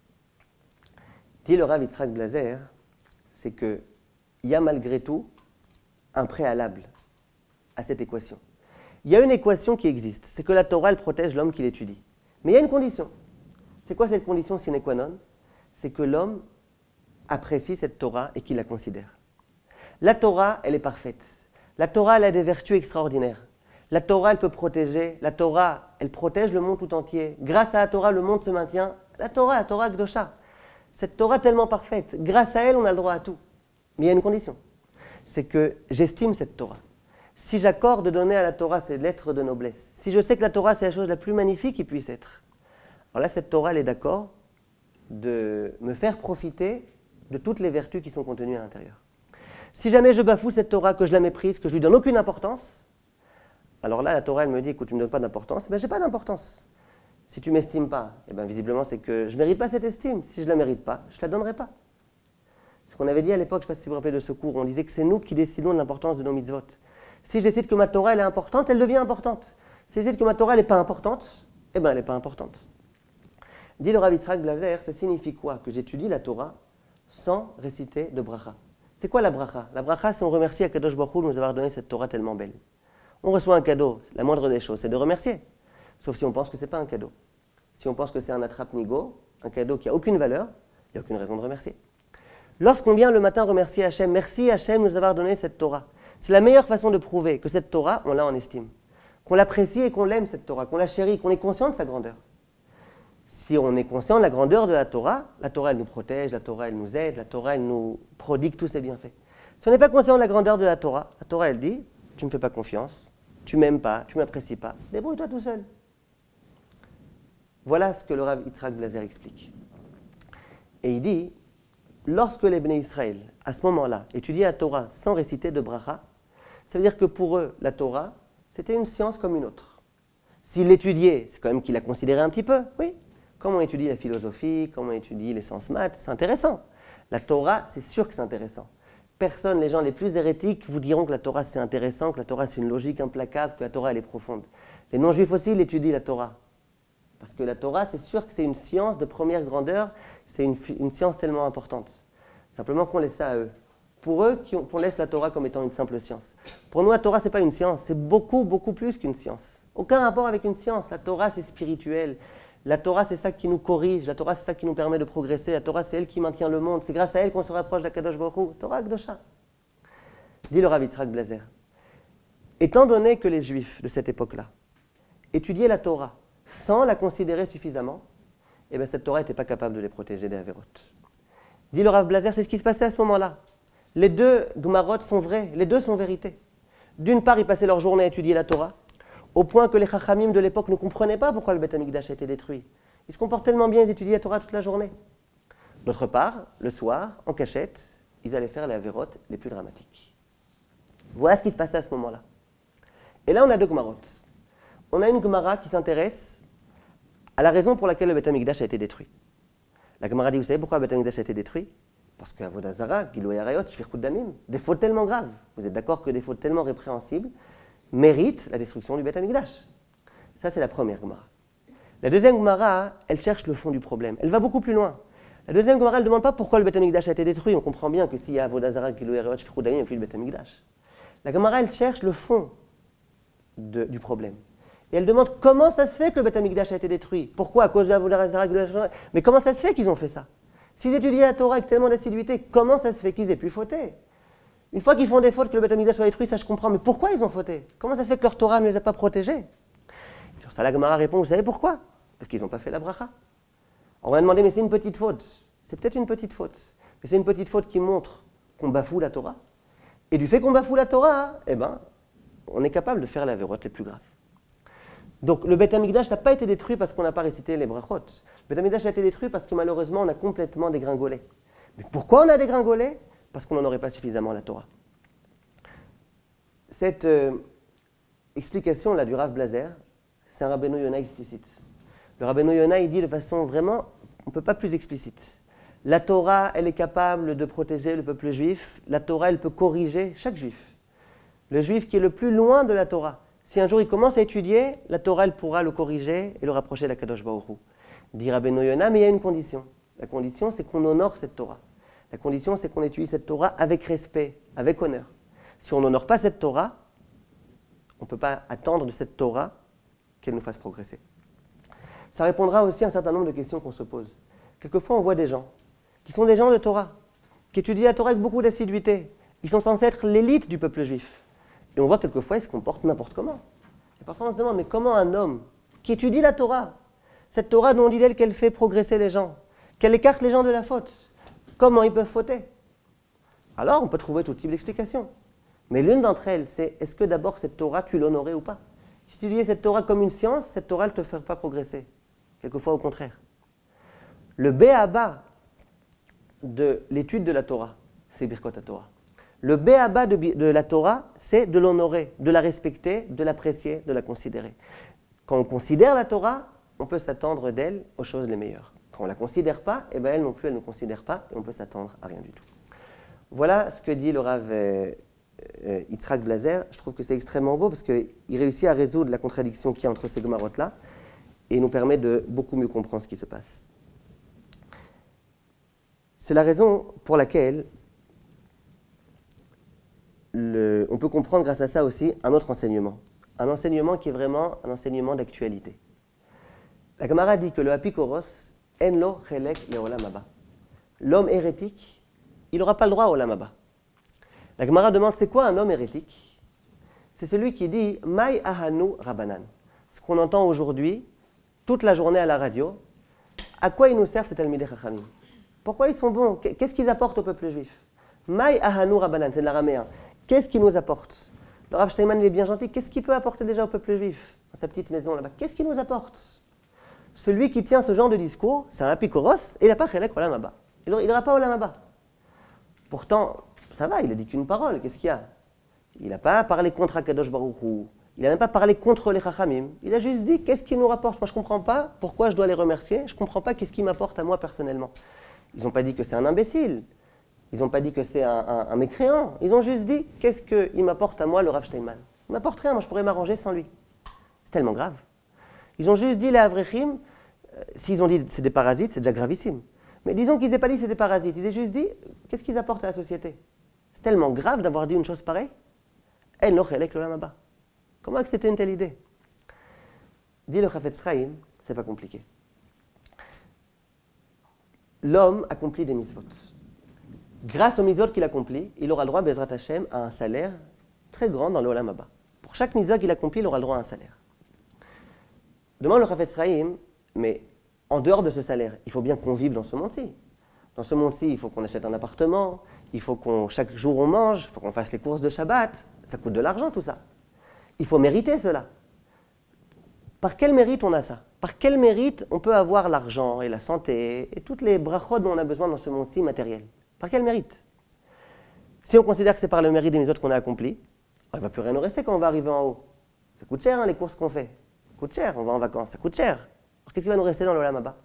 Dit le Rav Yitzhak Blazer, c'est qu'il y a malgré tout un préalable à cette équation. Il y a une équation qui existe, c'est que la Torah, elle protège l'homme qui l'étudie. Mais il y a une condition. C'est quoi cette condition sine qua non? C'est que l'homme apprécie cette Torah et qu'il la considère. La Torah, elle est parfaite. La Torah, elle a des vertus extraordinaires. La Torah, elle peut protéger. La Torah, elle protège le monde tout entier. Grâce à la Torah, le monde se maintient. La Torah, la Torah Kdosha. Cette Torah tellement parfaite, grâce à elle, on a le droit à tout. Mais il y a une condition. C'est que j'estime cette Torah. Si j'accorde de donner à la Torah ces lettres de noblesse, si je sais que la Torah, c'est la chose la plus magnifique qui puisse être, alors là, cette Torah, elle est d'accord de me faire profiter de toutes les vertus qui sont contenues à l'intérieur. Si jamais je bafoue cette Torah, que je la méprise, que je lui donne aucune importance, alors là, la Torah, elle me dit, écoute, tu ne me donnes pas d'importance, ben, je n'ai pas d'importance. Si tu ne m'estimes pas, eh ben, visiblement, c'est que je ne mérite pas cette estime. Si je ne la mérite pas, je ne te la donnerai pas. Ce qu'on avait dit à l'époque, je ne sais pas si vous vous rappelez de ce cours, on disait que c'est nous qui décidons de l'importance de nos mitzvot. Si je décide que ma Torah, elle est importante, elle devient importante. Si je décide que ma Torah, elle n'est pas importante, eh bien, elle n'est pas importante. Dit le Rav Yitzhak Blazer, ça signifie quoi? Que j'étudie la Torah sans réciter de bracha. C'est quoi la bracha? La bracha, c'est on remercie Akadosh Baruch Hu de nous avoir donné cette Torah tellement belle. On reçoit un cadeau, la moindre des choses, c'est de remercier. Sauf si on pense que ce n'est pas un cadeau. Si on pense que c'est un attrape-nigo, un cadeau qui n'a aucune valeur, il n'y a aucune raison de remercier. Lorsqu'on vient le matin remercier Hachem, merci Hachem de nous avoir donné cette Torah. C'est la meilleure façon de prouver que cette Torah, on l'a en estime. Qu'on l'apprécie et qu'on l'aime cette Torah, qu'on la chérit, qu'on est conscient de sa grandeur. Si on est conscient de la grandeur de la Torah, la Torah, elle nous protège, la Torah, elle nous aide, la Torah, elle nous prodigue tous ses bienfaits. Si on n'est pas conscient de la grandeur de la Torah, la Torah, elle dit, tu ne me fais pas confiance, tu ne m'aimes pas, tu ne m'apprécies pas, débrouille-toi tout seul. Voilà ce que le Rav Yitzhak Blazer explique. Et il dit, lorsque les Bnei Israël, à ce moment-là, étudiaient la Torah sans réciter de bracha, ça veut dire que pour eux, la Torah, c'était une science comme une autre. S'ils l'étudiaient, c'est quand même qu'ils la considéraient un petit peu, oui. Comme on étudie la philosophie, comme on étudie les sciences maths, c'est intéressant. La Torah, c'est sûr que c'est intéressant. Personne, les gens les plus hérétiques, vous diront que la Torah c'est intéressant, que la Torah c'est une logique implacable, que la Torah elle est profonde. Les non-juifs aussi, ils étudient la Torah. Parce que la Torah, c'est sûr que c'est une science de première grandeur, c'est une, une science tellement importante. Simplement qu'on laisse ça à eux. Pour eux, qu'on laisse la Torah comme étant une simple science. Pour nous, la Torah, ce n'est pas une science, c'est beaucoup, beaucoup plus qu'une science. Aucun rapport avec une science. La Torah, c'est spirituel. La Torah, c'est ça qui nous corrige. La Torah, c'est ça qui nous permet de progresser. La Torah, c'est elle qui maintient le monde. C'est grâce à elle qu'on se rapproche d'Akadosh Baruch Hu. Torah Akdosha. Dit le Rav Yitzhak Blazer. Étant donné que les Juifs de cette époque-là étudiaient la Torah sans la considérer suffisamment, eh bien cette Torah n'était pas capable de les protéger des Avérotes. Dit le Rav Blazer, c'est ce qui se passait à ce moment-là. Les deux Gmarot sont vrais, les deux sont vérités. D'une part, ils passaient leur journée à étudier la Torah, au point que les Chachamim de l'époque ne comprenaient pas pourquoi le Beth Amikdash a été détruit. Ils se comportent tellement bien, ils étudiaient la Torah toute la journée. D'autre part, le soir, en cachette, ils allaient faire les Avérotes les plus dramatiques. Voilà ce qui se passait à ce moment-là. Et là, on a deux Gmarot. On a une Gemara qui s'intéresse à la raison pour laquelle le Beth Amikdash a été détruit. La Gemara dit, vous savez pourquoi le Beth Amikdash a été détruit? Parce que Avodah Zara, Giloui Arayot, Shfichut Damim, des fautes tellement graves. Vous êtes d'accord que des fautes tellement répréhensibles méritent la destruction du Beth Amikdash? Ça, c'est la première Gemara. La deuxième Gemara, elle cherche le fond du problème. Elle va beaucoup plus loin. La deuxième Gemara, elle ne demande pas pourquoi le Beth Amikdash a été détruit. On comprend bien que s'il y a Avodah Zara, Giloui Arayot, Shfichut Damim, il n'y a plus le Beth Amikdash. La Gemara, elle cherche le fond de, du problème. Et elle demande comment ça se fait que le Beth Amikdash a été détruit. Pourquoi? À cause de Avodah Zara, Giloui Arayot. Mais comment ça se fait qu'ils ont fait ça? S'ils étudiaient la Torah avec tellement d'assiduité, comment ça se fait qu'ils aient pu fauter? Une fois qu'ils font des fautes, que le Beth Amikdash soit détruit, ça je comprends, mais pourquoi ils ont fauté? Comment ça se fait que leur Torah ne les a pas protégés? Sur ça, la Gemara répond, vous savez pourquoi? Parce qu'ils n'ont pas fait la bracha. On va demander, mais c'est une petite faute. C'est peut-être une petite faute, mais c'est une petite faute qui montre qu'on bafoue la Torah. Et du fait qu'on bafoue la Torah, eh ben, on est capable de faire les avérotes les plus graves. Donc le Beth Amikdash n'a pas été détruit parce qu'on n'a pas récité les brachot. Le Beth Amikdash a été détruit parce que malheureusement on a complètement dégringolé. Mais pourquoi on a dégringolé? Parce qu'on n'en aurait pas suffisamment la Torah. Cette euh, explication là du Rav Blazer, c'est un Rabbeinu Yonah explicite. Le Rabbeinu Yonah il dit de façon vraiment, on ne peut pas plus explicite. La Torah, elle est capable de protéger le peuple juif. La Torah, elle peut corriger chaque juif. Le juif qui est le plus loin de la Torah, si un jour il commence à étudier, la Torah, elle pourra le corriger et le rapprocher d'Akadosh Baruch Hu. Dit Rabbeinu Yonah, mais il y a une condition. La condition, c'est qu'on honore cette Torah. La condition, c'est qu'on étudie cette Torah avec respect, avec honneur. Si on n'honore pas cette Torah, on ne peut pas attendre de cette Torah qu'elle nous fasse progresser. Ça répondra aussi à un certain nombre de questions qu'on se pose. Quelquefois, on voit des gens qui sont des gens de Torah, qui étudient la Torah avec beaucoup d'assiduité. Ils sont censés être l'élite du peuple juif. Et on voit quelquefois, ils se comportent n'importe comment. Et parfois, on se demande, mais comment un homme qui étudie la Torah, cette Torah dont on dit d'elle qu'elle fait progresser les gens, qu'elle écarte les gens de la faute, comment ils peuvent fauter? Alors, on peut trouver tout type d'explications. Mais l'une d'entre elles, c'est est-ce que d'abord cette Torah, tu l'honorais ou pas? Si tu étudiais cette Torah comme une science, cette Torah ne te ferait pas progresser. Quelquefois, au contraire. Le béaba de l'étude de la Torah, c'est Birkot HaTorah. Le béaba de, de la Torah, c'est de l'honorer, de la respecter, de l'apprécier, de la considérer. Quand on considère la Torah, on peut s'attendre d'elle aux choses les meilleures. Quand on ne la considère pas, eh ben elle non plus, elle ne considère pas, et on peut s'attendre à rien du tout. Voilà ce que dit le Rav euh, euh, Yitzhak Blazer. Je trouve que c'est extrêmement beau parce qu'il réussit à résoudre la contradiction qu'il y a entre ces gemarotes-là et nous permet de beaucoup mieux comprendre ce qui se passe. C'est la raison pour laquelle le, on peut comprendre grâce à ça aussi un autre enseignement. Un enseignement qui est vraiment un enseignement d'actualité. La Gemara dit que le apikoros, en lo chelek le olam haba. L'homme hérétique, il n'aura pas le droit au olam haba. La Gemara demande, c'est quoi un homme hérétique? C'est celui qui dit, Mai ahanu rabanan. Ce qu'on entend aujourd'hui, toute la journée à la radio, à quoi ils nous servent ces talmidei chachamim? Pourquoi ils sont bons? Qu'est-ce qu'ils apportent au peuple juif? Mai ahanu rabanan, c'est de l'araméen. Qu'est-ce qu'ils nous apportent? Le Rav Steinman, il est bien gentil. Qu'est-ce qu'il peut apporter déjà au peuple juif, dans sa petite maison là-bas? Qu'est-ce qu'il nous apporte? Celui qui tient ce genre de discours, c'est un apikoros, et il n'a pas chelek olam haba. Il n'aura pas olam haba. Pourtant, ça va, il n'a dit qu'une parole. Qu'est-ce qu'il y a? Il n'a pas parlé contre Akadosh Baruch Hu. Il n'a même pas parlé contre les chachamim. Il a juste dit qu'est-ce qu'il nous rapporte. Moi, je ne comprends pas pourquoi je dois les remercier. Je ne comprends pas qu'est-ce qu'il m'apporte à moi personnellement. Ils n'ont pas dit que c'est un imbécile. Ils n'ont pas dit que c'est un, un, un mécréant. Ils ont juste dit qu'est-ce qu'il m'apporte à moi, le Rav Steinman. Il ne m'apporte rien. Moi, je pourrais m'arranger sans lui. C'est tellement grave. Ils ont juste dit les avrechim. Euh, s'ils ont dit c'est des parasites, c'est déjà gravissime. Mais disons qu'ils n'aient pas dit c'est des parasites. Ils aient juste dit qu'est-ce qu'ils apportent à la société. C'est tellement grave d'avoir dit une chose pareille. El no chelek l'olam haba. Comment accepter une telle idée? Dit le Chafetz Chaim, c'est pas compliqué. l'homme accomplit des mitzvot. Grâce aux mitzvot qu'il accomplit, il aura le droit, Bezrat Hashem, à un salaire très grand dans le Olam Haba. Pour chaque mitzvah qu'il accomplit, il aura le droit à un salaire. Demande le Chafetz Chaim, mais en dehors de ce salaire, il faut bien qu'on vive dans ce monde-ci. Dans ce monde-ci, il faut qu'on achète un appartement, il faut qu'on chaque jour on mange, il faut qu'on fasse les courses de Shabbat. Ça coûte de l'argent tout ça. Il faut mériter cela. Par quel mérite on a ça? Par quel mérite on peut avoir l'argent et la santé et toutes les brachot dont on a besoin dans ce monde-ci matériel? Par quel mérite? Si on considère que c'est par le mérite des mitzvot qu'on a accompli, il ne va plus rien nous rester quand on va arriver en haut. Ça coûte cher, hein, les courses qu'on fait. Ça coûte cher, on va en vacances, ça coûte cher. Alors qu'est-ce qui va nous rester dans l'Olam Haba?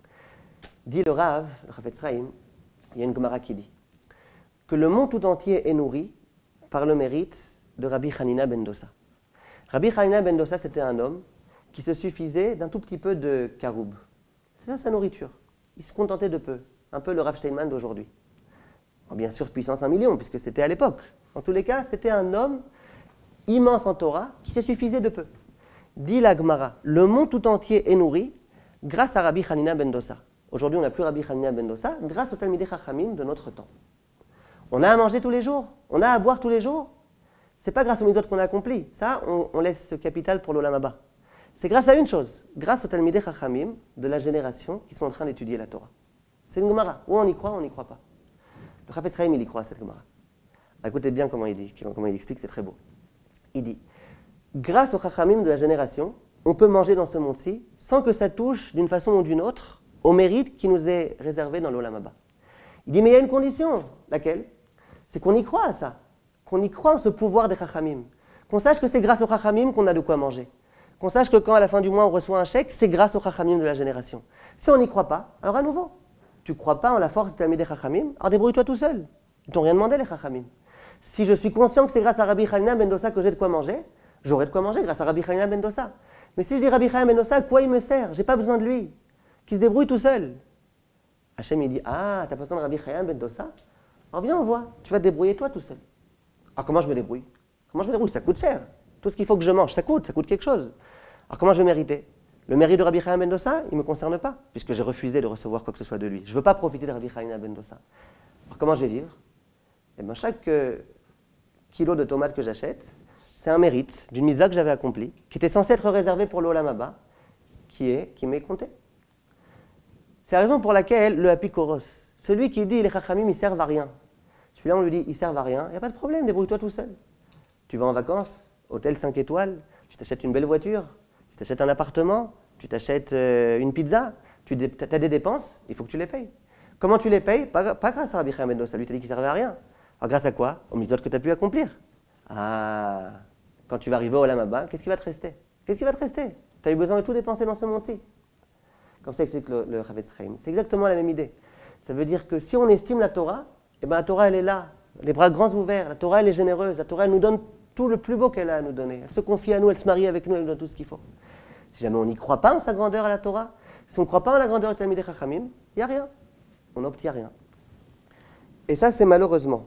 Dit le Rav, le Chafetz Chaim, il y a une Gemara qui dit que le monde tout entier est nourri par le mérite de Rabbi Hanina ben Dosa. Rabbi Hanina ben Dosa, c'était un homme qui se suffisait d'un tout petit peu de caroub. C'est ça sa nourriture. Il se contentait de peu. Un peu le Rav Steinman d'aujourd'hui. Bon, bien sûr, puissance un million, puisque c'était à l'époque. En tous les cas, c'était un homme immense en Torah qui se suffisait de peu. Dit la Gemara, le monde tout entier est nourri grâce à Rabbi Hanina ben Dosa. Aujourd'hui, on n'a plus Rabbi Hanina ben Dosa grâce au Talmidei Chachamim de notre temps. On a à manger tous les jours, on a à boire tous les jours. Ce n'est pas grâce aux mitzvot qu'on a accompli. Ça, on, on laisse ce capital pour l'Olam Haba. C'est grâce à une chose, grâce au Talmidei Chachamim de la génération qui sont en train d'étudier la Torah. C'est une Gemara. Ou on y croit, ou on n'y croit pas. Le Chafetz Chaim, il y croit à cette Gemara. Écoutez bien comment il dit, comment il explique, c'est très beau. Il dit, grâce au Chachamim de la génération, on peut manger dans ce monde-ci sans que ça touche d'une façon ou d'une autre au mérite qui nous est réservé dans l'Olam Haba. Il dit, mais il y a une condition, laquelle? C'est qu'on y croit à ça, qu'on y croit en ce pouvoir des Chachamim, qu'on sache que c'est grâce aux Chachamim qu'on a de quoi manger, qu'on sache que quand à la fin du mois on reçoit un chèque, c'est grâce aux Chachamim de la génération. Si on n'y croit pas, alors à nouveau, tu ne crois pas en la force de Talmidei Chachamim, alors débrouille-toi tout seul. Ils t'ont rien demandé les Chachamim. Si je suis conscient que c'est grâce à Rabbi Hanina ben Dosa que j'ai de quoi manger, j'aurai de quoi manger grâce à Rabbi Hanina ben Dosa. Mais si je dis Rabbi Hanina ben Dosa, à quoi il me sert? J'ai pas besoin de lui. Qui se débrouille tout seul. Hachem il dit, ah, t'as pas besoin de Rabbi Hanina ben Dosa? Alors viens, on voit, tu vas te débrouiller toi tout seul. Alors comment je me débrouille? Comment je me débrouille? Ça coûte cher. Tout ce qu'il faut que je mange, ça coûte, ça coûte quelque chose. Alors comment je vais mériter? Le mérite de Rabbi Hanina ben Dosa, il ne me concerne pas, puisque j'ai refusé de recevoir quoi que ce soit de lui. Je ne veux pas profiter de Rabbi Hanina ben Dosa. Alors comment je vais vivre? Eh bien, chaque euh, kilo de tomates que j'achète, c'est un mérite d'une mitzvah que j'avais accomplie, qui était censée être réservée pour l'Olam Haba, qui est, qui m'est compté. C'est la raison pour laquelle le apikoros, celui qui dit les chachamim, ils servent à rien. Celui-là, on lui dit, ils servent à rien, il n'y a pas de problème, débrouille-toi tout seul. Tu vas en vacances, hôtel cinq étoiles, tu t'achètes une belle voiture, tu t'achètes un appartement, tu t'achètes euh, une pizza, tu as des dépenses, il faut que tu les payes. Comment tu les payes? Pas, pas grâce à Rabbi Hanina ben Dosa, lui t'a dit qu'il ne servait à rien. Alors grâce à quoi? Aux mitzvot que tu as pu accomplir. Ah, quand tu vas arriver au Olam Haba, qu'est-ce qui va te rester? Qu'est-ce qui va te rester? Tu as eu besoin de tout dépenser dans ce monde-ci. Comme ça explique le, le Chafetz Chaim. C'est exactement la même idée. Ça veut dire que si on estime la Torah, eh ben la Torah elle est là, les bras grands ouverts, la Torah elle est généreuse, la Torah elle nous donne tout le plus beau qu'elle a à nous donner. Elle se confie à nous, elle se marie avec nous, elle nous donne tout ce qu'il faut. Si jamais on n'y croit pas en sa grandeur à la Torah, si on ne croit pas en la grandeur du Talmidei Chachamim, il n'y a rien. On n'obtient rien. Et ça c'est malheureusement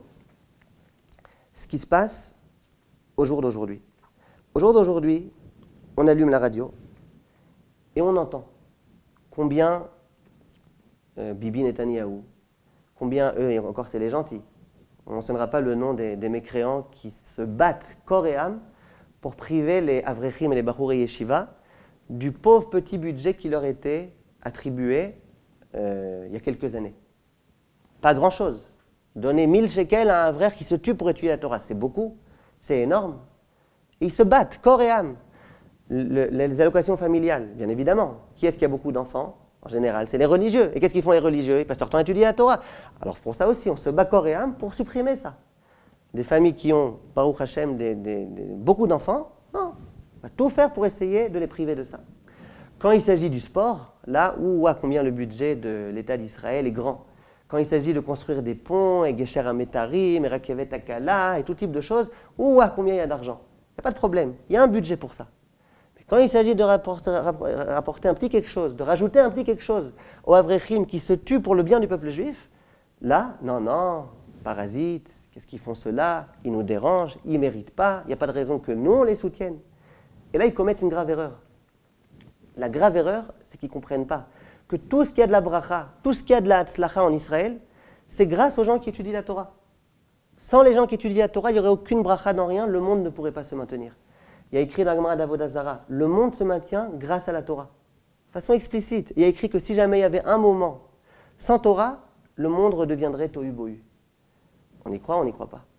ce qui se passe au jour d'aujourd'hui. Au jour d'aujourd'hui, on allume la radio et on entend combien euh, Bibi Netanyahou, combien eux, et encore c'est les gentils, on ne mentionnera pas le nom des, des mécréants qui se battent corps et âme pour priver les Avrechim et les Bachurei Yeshiva du pauvre petit budget qui leur était attribué euh, il y a quelques années. Pas grand-chose. Donner mille shekels à un Avrech qui se tue pour étudier la Torah, c'est beaucoup, c'est énorme. Et ils se battent corps et âme. Le, les allocations familiales, bien évidemment. Qui est-ce qui a beaucoup d'enfants? En général, c'est les religieux. Et qu'est-ce qu'ils font les religieux? Ils passent leur temps à étudier la Torah. Alors pour ça aussi, on se bat corps et âme pour supprimer ça. Des familles qui ont, Baruch Hashem, des, des, des, beaucoup d'enfants, non. On va tout faire pour essayer de les priver de ça. Quand il s'agit du sport, là où, à combien le budget de l'État d'Israël est grand. Quand il s'agit de construire des ponts, et Gesher HaMetarim, et Rakevet HaKala, et tout type de choses, où, à combien il y a d'argent? Il n'y a pas de problème, il y a un budget pour ça. Mais quand il s'agit de rapporter, rapporter un petit quelque chose, de rajouter un petit quelque chose aux Avrechim qui se tuent pour le bien du peuple juif, là, non, non, parasites, qu'est-ce qu'ils font cela? Ils nous dérangent, ils ne méritent pas, il n'y a pas de raison que nous, on les soutienne. Et là, ils commettent une grave erreur. La grave erreur, c'est qu'ils ne comprennent pas que tout ce qui a de la bracha, tout ce qui a de la hatzlacha en Israël, c'est grâce aux gens qui étudient la Torah. Sans les gens qui étudient la Torah, il n'y aurait aucune bracha dans rien, le monde ne pourrait pas se maintenir. Il y a écrit dans la Gemara d'Avodah Zarah, le monde se maintient grâce à la Torah. De façon explicite, il y a écrit que si jamais il y avait un moment sans Torah, le monde redeviendrait tohu bohu. On y croit, on n'y croit pas.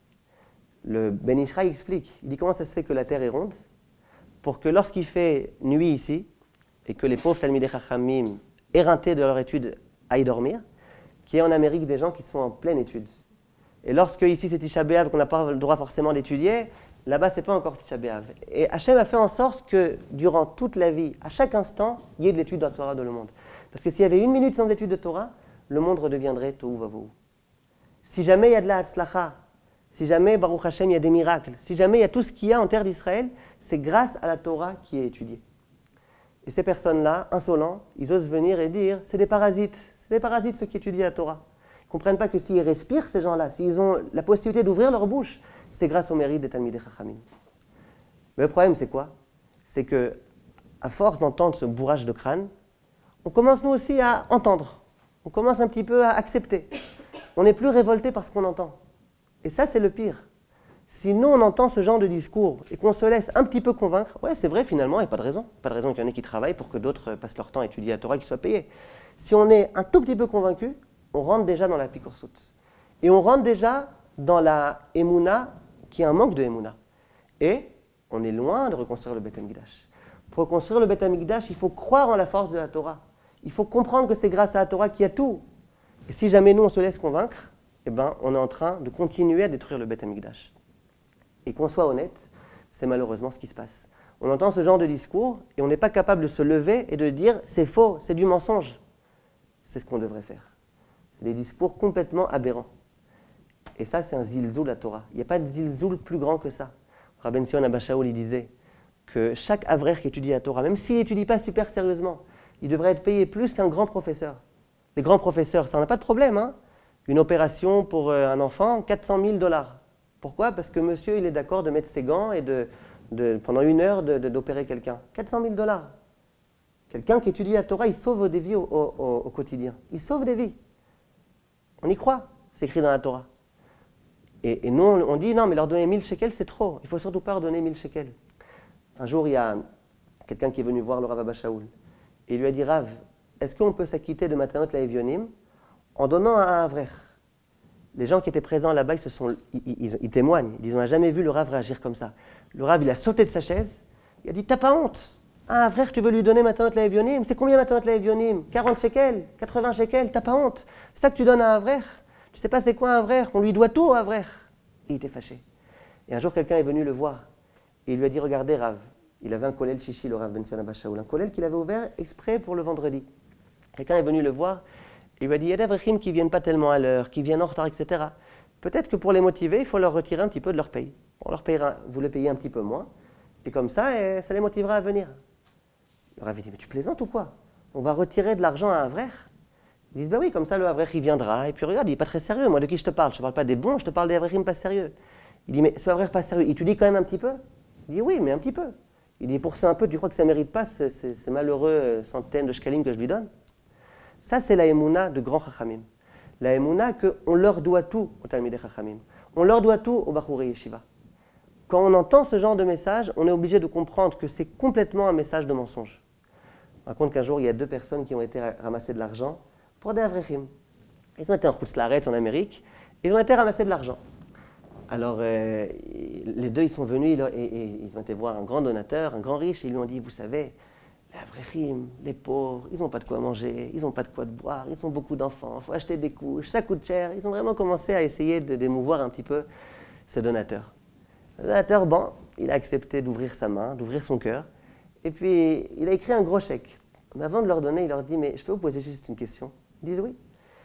Le Ben Ish Chai explique, il dit comment ça se fait que la terre est ronde, pour que lorsqu'il fait nuit ici, et que les pauvres Talmidei Chachamim, éreintés de leur étude, aillent dormir, qu'il y ait en Amérique des gens qui sont en pleine étude. Et lorsque ici c'est Tisha B'Av, qu'on n'a pas le droit forcément d'étudier, là-bas c'est pas encore Tisha B'Av. Et Hachem a fait en sorte que durant toute la vie, à chaque instant, il y ait de l'étude de la Torah dans le monde. Parce que s'il y avait une minute sans étude de Torah, le monde redeviendrait tohu vavohu. Si jamais il y a de la hatzlacha, si jamais, Baruch Hashem, il y a des miracles, si jamais il y a tout ce qu'il y a en terre d'Israël, c'est grâce à la Torah qui est étudiée. Et ces personnes-là, insolents, ils osent venir et dire, c'est des parasites, c'est des parasites ceux qui étudient la Torah. Ils ne comprennent pas que s'ils respirent, ces gens-là, s'ils ont la possibilité d'ouvrir leur bouche, c'est grâce au mérite des Talmidei Chachamim. Mais le problème, c'est quoi? C'est que, à force d'entendre ce bourrage de crâne, on commence nous aussi à entendre. On commence un petit peu à accepter. On n'est plus révolté par ce qu'on entend. Et ça, c'est le pire. Si nous, on entend ce genre de discours et qu'on se laisse un petit peu convaincre, ouais, c'est vrai, finalement, il n'y a pas de raison. Pas de raison qu'il y en ait qui travaillent pour que d'autres passent leur temps à étudier la Torah et qu'ils soient payés. Si on est un tout petit peu convaincu, on rentre déjà dans la pikorsout. Et on rentre déjà dans la émouna, qui est un manque de émouna. Et on est loin de reconstruire le Beit HaMikdash. Pour reconstruire le Beit HaMikdash, il faut croire en la force de la Torah. Il faut comprendre que c'est grâce à la Torah qu'il y a tout. Et si jamais nous, on se laisse convaincre, eh ben, on est en train de continuer à détruire le Beit HaMikdash. Et qu'on soit honnête, c'est malheureusement ce qui se passe. On entend ce genre de discours et on n'est pas capable de se lever et de dire « c'est faux, c'est du mensonge ». C'est ce qu'on devrait faire. C'est des discours complètement aberrants. Et ça, c'est un zilzoul la Torah. Il n'y a pas de zilzoul plus grand que ça. Rabben Sion Abba Shaul, il disait que chaque avrer qui étudie la Torah, même s'il n'étudie pas super sérieusement, il devrait être payé plus qu'un grand professeur. Les grands professeurs, ça n'a pas de problème, hein. Une opération pour un enfant, quatre cent mille dollars. Pourquoi? Parce que monsieur, il est d'accord de mettre ses gants et de, de, pendant une heure de, de, d'opérer quelqu'un. quatre cent mille dollars. Quelqu'un qui étudie la Torah, il sauve des vies au, au, au quotidien. Il sauve des vies. On y croit, c'est écrit dans la Torah. Et, et nous, on dit, non, mais leur donner mille shekels, c'est trop. Il ne faut surtout pas leur donner mille shekels. Un jour, il y a quelqu'un qui est venu voir le Rav Abba Shaul. Et il lui a dit, Rav, est-ce qu'on peut s'acquitter de Matanot Laevionim en donnant à un avrer? Les gens qui étaient présents là-bas, ils, se sont, ils, ils, ils témoignent. Ils n'ont jamais vu le Rav réagir comme ça. Le Rav, il a sauté de sa chaise. Il a dit, t'as pas honte? Un frère, tu veux lui donner Matanot Laevionim? C'est combien Matanot Laevionim? quarante shekels? quatre-vingts shekels? T'as pas honte? C'est ça que tu donnes à un frère? Tu sais pas c'est quoi un frère? On lui doit tout à un frère. Et il était fâché. Et un jour, quelqu'un est venu le voir. Et il lui a dit, regardez Rav. Il avait un kollel chichi, le Rav Ben Sion Abba Shaul. Un kollel qu'il avait ouvert exprès pour le vendredi. Quelqu'un est venu le voir. Il lui a dit, il y a des avrichim qui ne viennent pas tellement à l'heure, qui viennent en retard, et cetera. Peut-être que pour les motiver, il faut leur retirer un petit peu de leur paye. On leur payera, vous les payez un petit peu moins, et comme ça, et ça les motivera à venir. Le Rav dit, mais tu plaisantes ou quoi? On va retirer de l'argent à un avrer? Ils disent, ben oui, comme ça, le avrer, il viendra, et puis regarde, il n'est pas très sérieux. Moi, de qui je te parle? Je ne te parle pas des bons, je te parle des avrichim pas sérieux. Il dit, mais ce avrer pas sérieux, il te dit quand même un petit peu? Il dit, oui, mais un petit peu. Il dit, pour ça un peu, tu crois que ça ne mérite pas ces, ces, ces malheureux centaines de shkalim que je lui donne? Ça, c'est la émouna de grands chachamim. La émouna qu'on leur doit tout aux Talmidei Chachamim. On leur doit tout aux Bachurei Yeshiva. Quand on entend ce genre de message, on est obligé de comprendre que c'est complètement un message de mensonge. On raconte qu'un jour, il y a deux personnes qui ont été ramasser de l'argent pour des avrechim. Ils ont été en Chutz Laaretz, en Amérique, ils ont été ramasser de l'argent. Alors, euh, les deux, ils sont venus et, et, et ils ont été voir un grand donateur, un grand riche, et ils lui ont dit, vous savez, les avrechim, les pauvres, ils n'ont pas de quoi manger, ils n'ont pas de quoi de boire, ils ont beaucoup d'enfants, il faut acheter des couches, ça coûte cher. Ils ont vraiment commencé à essayer de d'émouvoir un petit peu ce donateur. Le donateur, bon, il a accepté d'ouvrir sa main, d'ouvrir son cœur, et puis il a écrit un gros chèque. Mais avant de leur donner, il leur dit, mais je peux vous poser juste une question? Ils disent oui.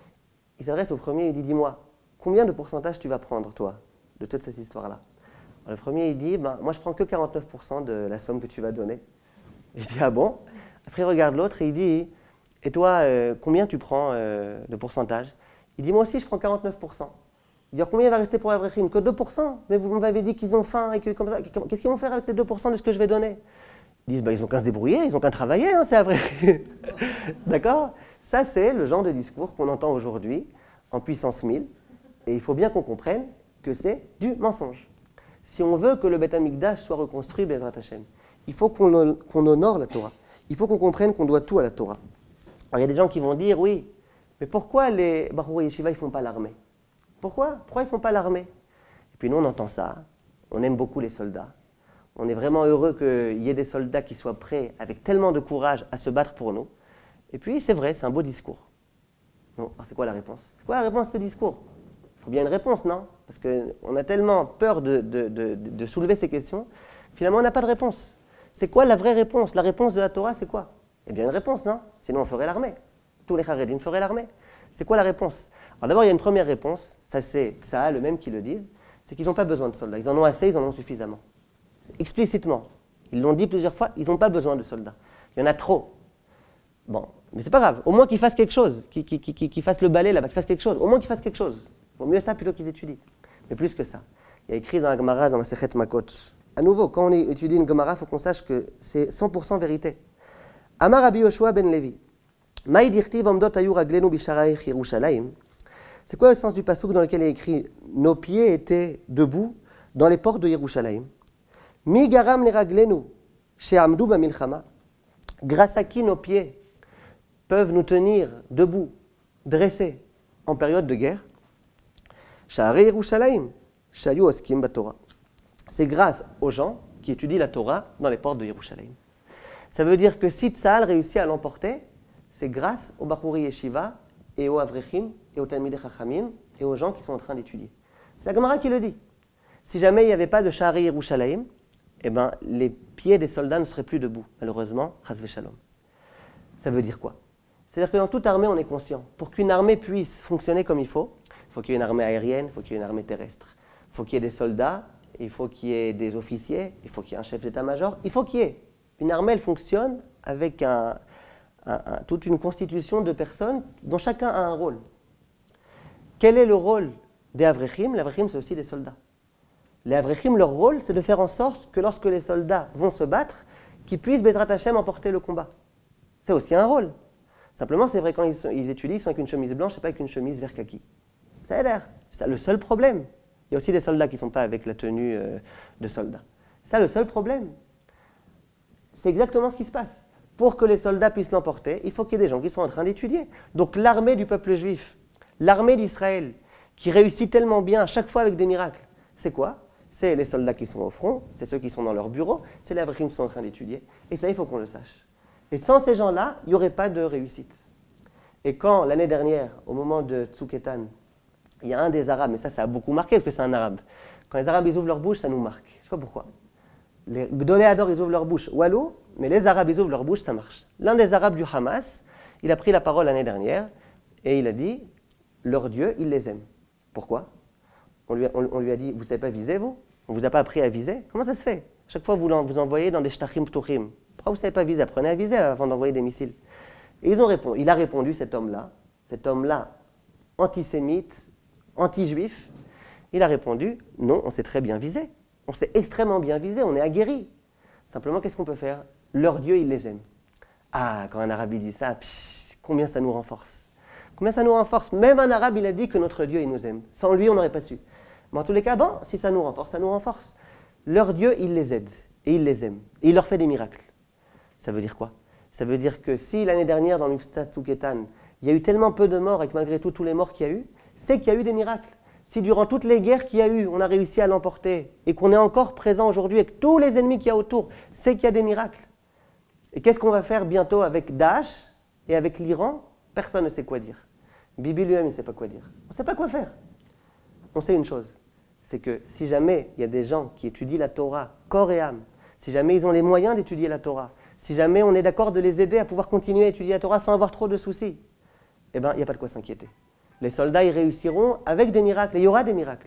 Il s'adresse au premier, il dit, dis-moi, combien de pourcentage tu vas prendre, toi, de toute cette histoire-là? Le premier, il dit, ben, moi je prends que quarante-neuf pour cent de la somme que tu vas donner. Il dit, ah bon? Après, il regarde l'autre et il dit, et toi, euh, combien tu prends euh, de pourcentage? Il dit, moi aussi, je prends quarante-neuf pour cent. Il dit, combien il va rester pour Avrechim? Que deux pour cent? Mais vous m'avez dit qu'ils ont faim et que comme ça, qu'est-ce qu'ils vont faire avec les deux pour cent de ce que je vais donner? Ils disent, bah, ils n'ont qu'à se débrouiller, ils n'ont qu'à travailler, hein, c'est Avrechim. D'accord? Ça, c'est le genre de discours qu'on entend aujourd'hui en puissance mille. Et il faut bien qu'on comprenne que c'est du mensonge. Si on veut que le Beth Amikdash soit reconstruit, Bezrat Hashem, il faut qu'on qu'on honore la Torah. Il faut qu'on comprenne qu'on doit tout à la Torah. Alors, il y a des gens qui vont dire, oui, mais pourquoi les Bachouri Yeshiva ne font pas l'armée? Pourquoi Pourquoi ils ne font pas l'armée? Et puis nous, on entend ça. On aime beaucoup les soldats. On est vraiment heureux qu'il y ait des soldats qui soient prêts, avec tellement de courage, à se battre pour nous. Et puis, c'est vrai, c'est un beau discours. Non, alors c'est quoi la réponse? C'est quoi la réponse à ce discours? Il faut bien une réponse, non? Parce qu'on a tellement peur de, de, de, de soulever ces questions, finalement, on n'a pas de réponse. C'est quoi la vraie réponse? La réponse de la Torah, c'est quoi? Eh bien, une réponse, non? Sinon, on ferait l'armée. Tous les Haredim feraient l'armée. C'est quoi la réponse? Alors d'abord, il y a une première réponse, ça c'est ça, le même qui le disent, c'est qu'ils n'ont pas besoin de soldats. Ils en ont assez, ils en ont suffisamment. Explicitement. Ils l'ont dit plusieurs fois, ils n'ont pas besoin de soldats. Il y en a trop. Bon, mais c'est pas grave. Au moins qu'ils fassent quelque chose, qu'ils, qu'ils, qu'ils, qu'ils fassent le balai là-bas, qu'ils fassent quelque chose. Au moins qu'ils fassent quelque chose. Vaut mieux ça plutôt qu'ils étudient. Mais plus que ça. Il y a écrit dans la Gemara, dans la Sechet Makot. À nouveau, quand on étudie une Gemara, il faut qu'on sache que c'est cent pour cent vérité. Amar Rabbi Yoshua ben Levi. Maï dirtiv amdot ayu raglenu bisharaich Yerushalayim. C'est quoi le sens du passouk dans lequel il est écrit « Nos pieds étaient debout dans les portes de Yerushalayim » Mi garam le raglenu she'amdu bamilchama. Grâce à qui nos pieds peuvent nous tenir debout, dressés, en période de guerre. Sha'arei Yerushalayim she'ayu oskim baTorah. C'est grâce aux gens qui étudient la Torah dans les portes de Yerushalayim. Ça veut dire que si Tzahal réussit à l'emporter, c'est grâce aux Bachouri Yeshiva et aux Avrechim et aux Talmidei Chachamim et aux gens qui sont en train d'étudier. C'est la Gemara qui le dit. Si jamais il n'y avait pas de Sha'arei Yerushalayim, eh ben, les pieds des soldats ne seraient plus debout, malheureusement, Chas v'Shalom. Ça veut dire quoi? C'est-à-dire que dans toute armée, on est conscient. Pour qu'une armée puisse fonctionner comme il faut, il faut qu'il y ait une armée aérienne, il faut qu'il y ait une armée terrestre. Il faut qu'il y ait des soldats, il faut qu'il y ait des officiers, il faut qu'il y ait un chef d'état-major, il faut qu'il y ait. Une armée, elle fonctionne avec un, un, un, toute une constitution de personnes dont chacun a un rôle. Quel est le rôle des Avrechim? Les Avrechim, c'est aussi des soldats. Les Avrechim, leur rôle, c'est de faire en sorte que lorsque les soldats vont se battre, qu'ils puissent, Bezrat Hashem, emporter le combat. C'est aussi un rôle. Simplement, c'est vrai, quand ils, sont, ils étudient, ils sont avec une chemise blanche et pas avec une chemise vert kaki. Ça a l'air. C'est ça le seul problème. Il y a aussi des soldats qui ne sont pas avec la tenue euh, de soldats. C'est ça le seul problème. C'est exactement ce qui se passe. Pour que les soldats puissent l'emporter, il faut qu'il y ait des gens qui sont en train d'étudier. Donc l'armée du peuple juif, l'armée d'Israël, qui réussit tellement bien à chaque fois avec des miracles, c'est quoi? C'est les soldats qui sont au front, c'est ceux qui sont dans leur bureau, c'est les Avrechim qui sont en train d'étudier. Et ça, il faut qu'on le sache. Et sans ces gens-là, il n'y aurait pas de réussite. Et quand, l'année dernière, au moment de Tzuketan, il y a un des Arabes, mais ça, ça a beaucoup marqué parce que c'est un Arabe. Quand les Arabes ils ouvrent leur bouche, ça nous marque. Je ne sais pas pourquoi. Les Gdoléador, ils ouvrent leur bouche, walou, mais les Arabes, ils ouvrent leur bouche, ça marche. L'un des Arabes du Hamas, il a pris la parole l'année dernière et il a dit, leur Dieu, il les aime. Pourquoi? On lui, a, on, on lui a dit, vous ne savez pas viser, vous? On ne vous a pas appris à viser? Comment ça se fait? Chaque fois, vous vous envoyez dans des shtachim ptuchim. Pourquoi vous ne savez pas viser? Apprenez à viser avant d'envoyer des missiles. Et ils ont répondu, il a répondu, cet homme-là, cet homme-là, antisémite, anti-juif, il a répondu, non, on sait très bien viser. On sait extrêmement bien viser, on est aguerri. Simplement, qu'est-ce qu'on peut faire? Leur Dieu, il les aime. Ah, quand un arabe dit ça, psh, combien ça nous renforce. Combien ça nous renforce. Même un arabe, il a dit que notre Dieu, il nous aime. Sans lui, on n'aurait pas su. Mais en tous les cas, bon, si ça nous renforce, ça nous renforce. Leur Dieu, il les aide. Et il les aime. Et il leur fait des miracles. Ça veut dire quoi? Ça veut dire que si l'année dernière, dans l'Uftat Tzuketan, il y a eu tellement peu de morts et que malgré tout, tous les morts qu'il y a eu, c'est qu'il y a eu des miracles. Si durant toutes les guerres qu'il y a eu, on a réussi à l'emporter et qu'on est encore présent aujourd'hui avec tous les ennemis qu'il y a autour, c'est qu'il y a des miracles. Et qu'est-ce qu'on va faire bientôt avec Daesh et avec l'Iran? Personne ne sait quoi dire. Bibi lui-même, il ne sait pas quoi dire. On ne sait pas quoi faire. On sait une chose, c'est que si jamais il y a des gens qui étudient la Torah, corps et âme, si jamais ils ont les moyens d'étudier la Torah, si jamais on est d'accord de les aider à pouvoir continuer à étudier la Torah sans avoir trop de soucis, eh bien, il n'y a pas de quoi s'inquiéter. Les soldats, ils réussiront avec des miracles, et il y aura des miracles.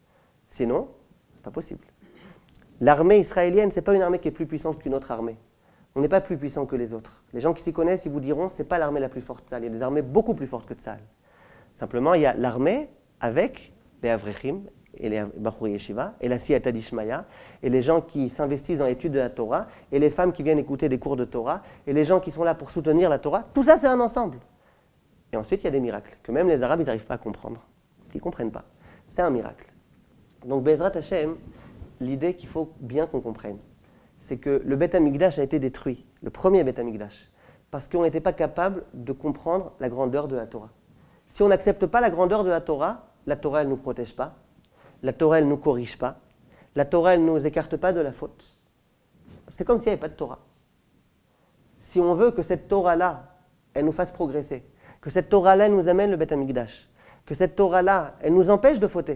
Sinon, ce n'est pas possible. L'armée israélienne, ce n'est pas une armée qui est plus puissante qu'une autre armée. On n'est pas plus puissant que les autres. Les gens qui s'y connaissent, ils vous diront, ce n'est pas l'armée la plus forte de Tzahal. Il y a des armées beaucoup plus fortes que Tzahal. Simplement, il y a l'armée avec les Avrechim, et les Bachouri Yeshiva, et la Siyata d'Ishmaya, et les gens qui s'investissent dans l'étude de la Torah, et les femmes qui viennent écouter des cours de Torah, et les gens qui sont là pour soutenir la Torah. Tout ça, c'est un ensemble. Et ensuite, il y a des miracles, que même les Arabes, ils n'arrivent pas à comprendre, qu'ils ne comprennent pas. C'est un miracle. Donc, Bezrat Hashem, l'idée qu'il faut bien qu'on comprenne, c'est que le Beth Amikdash a été détruit, le premier Beth Amikdash, parce qu'on n'était pas capable de comprendre la grandeur de la Torah. Si on n'accepte pas la grandeur de la Torah, la Torah, elle ne nous protège pas, la Torah, elle ne nous corrige pas, la Torah, elle ne nous écarte pas de la faute. C'est comme s'il n'y avait pas de Torah. Si on veut que cette Torah-là, elle nous fasse progresser, que cette Torah-là, elle nous amène le Beth Amikdash, que cette Torah-là, elle nous empêche de fauter,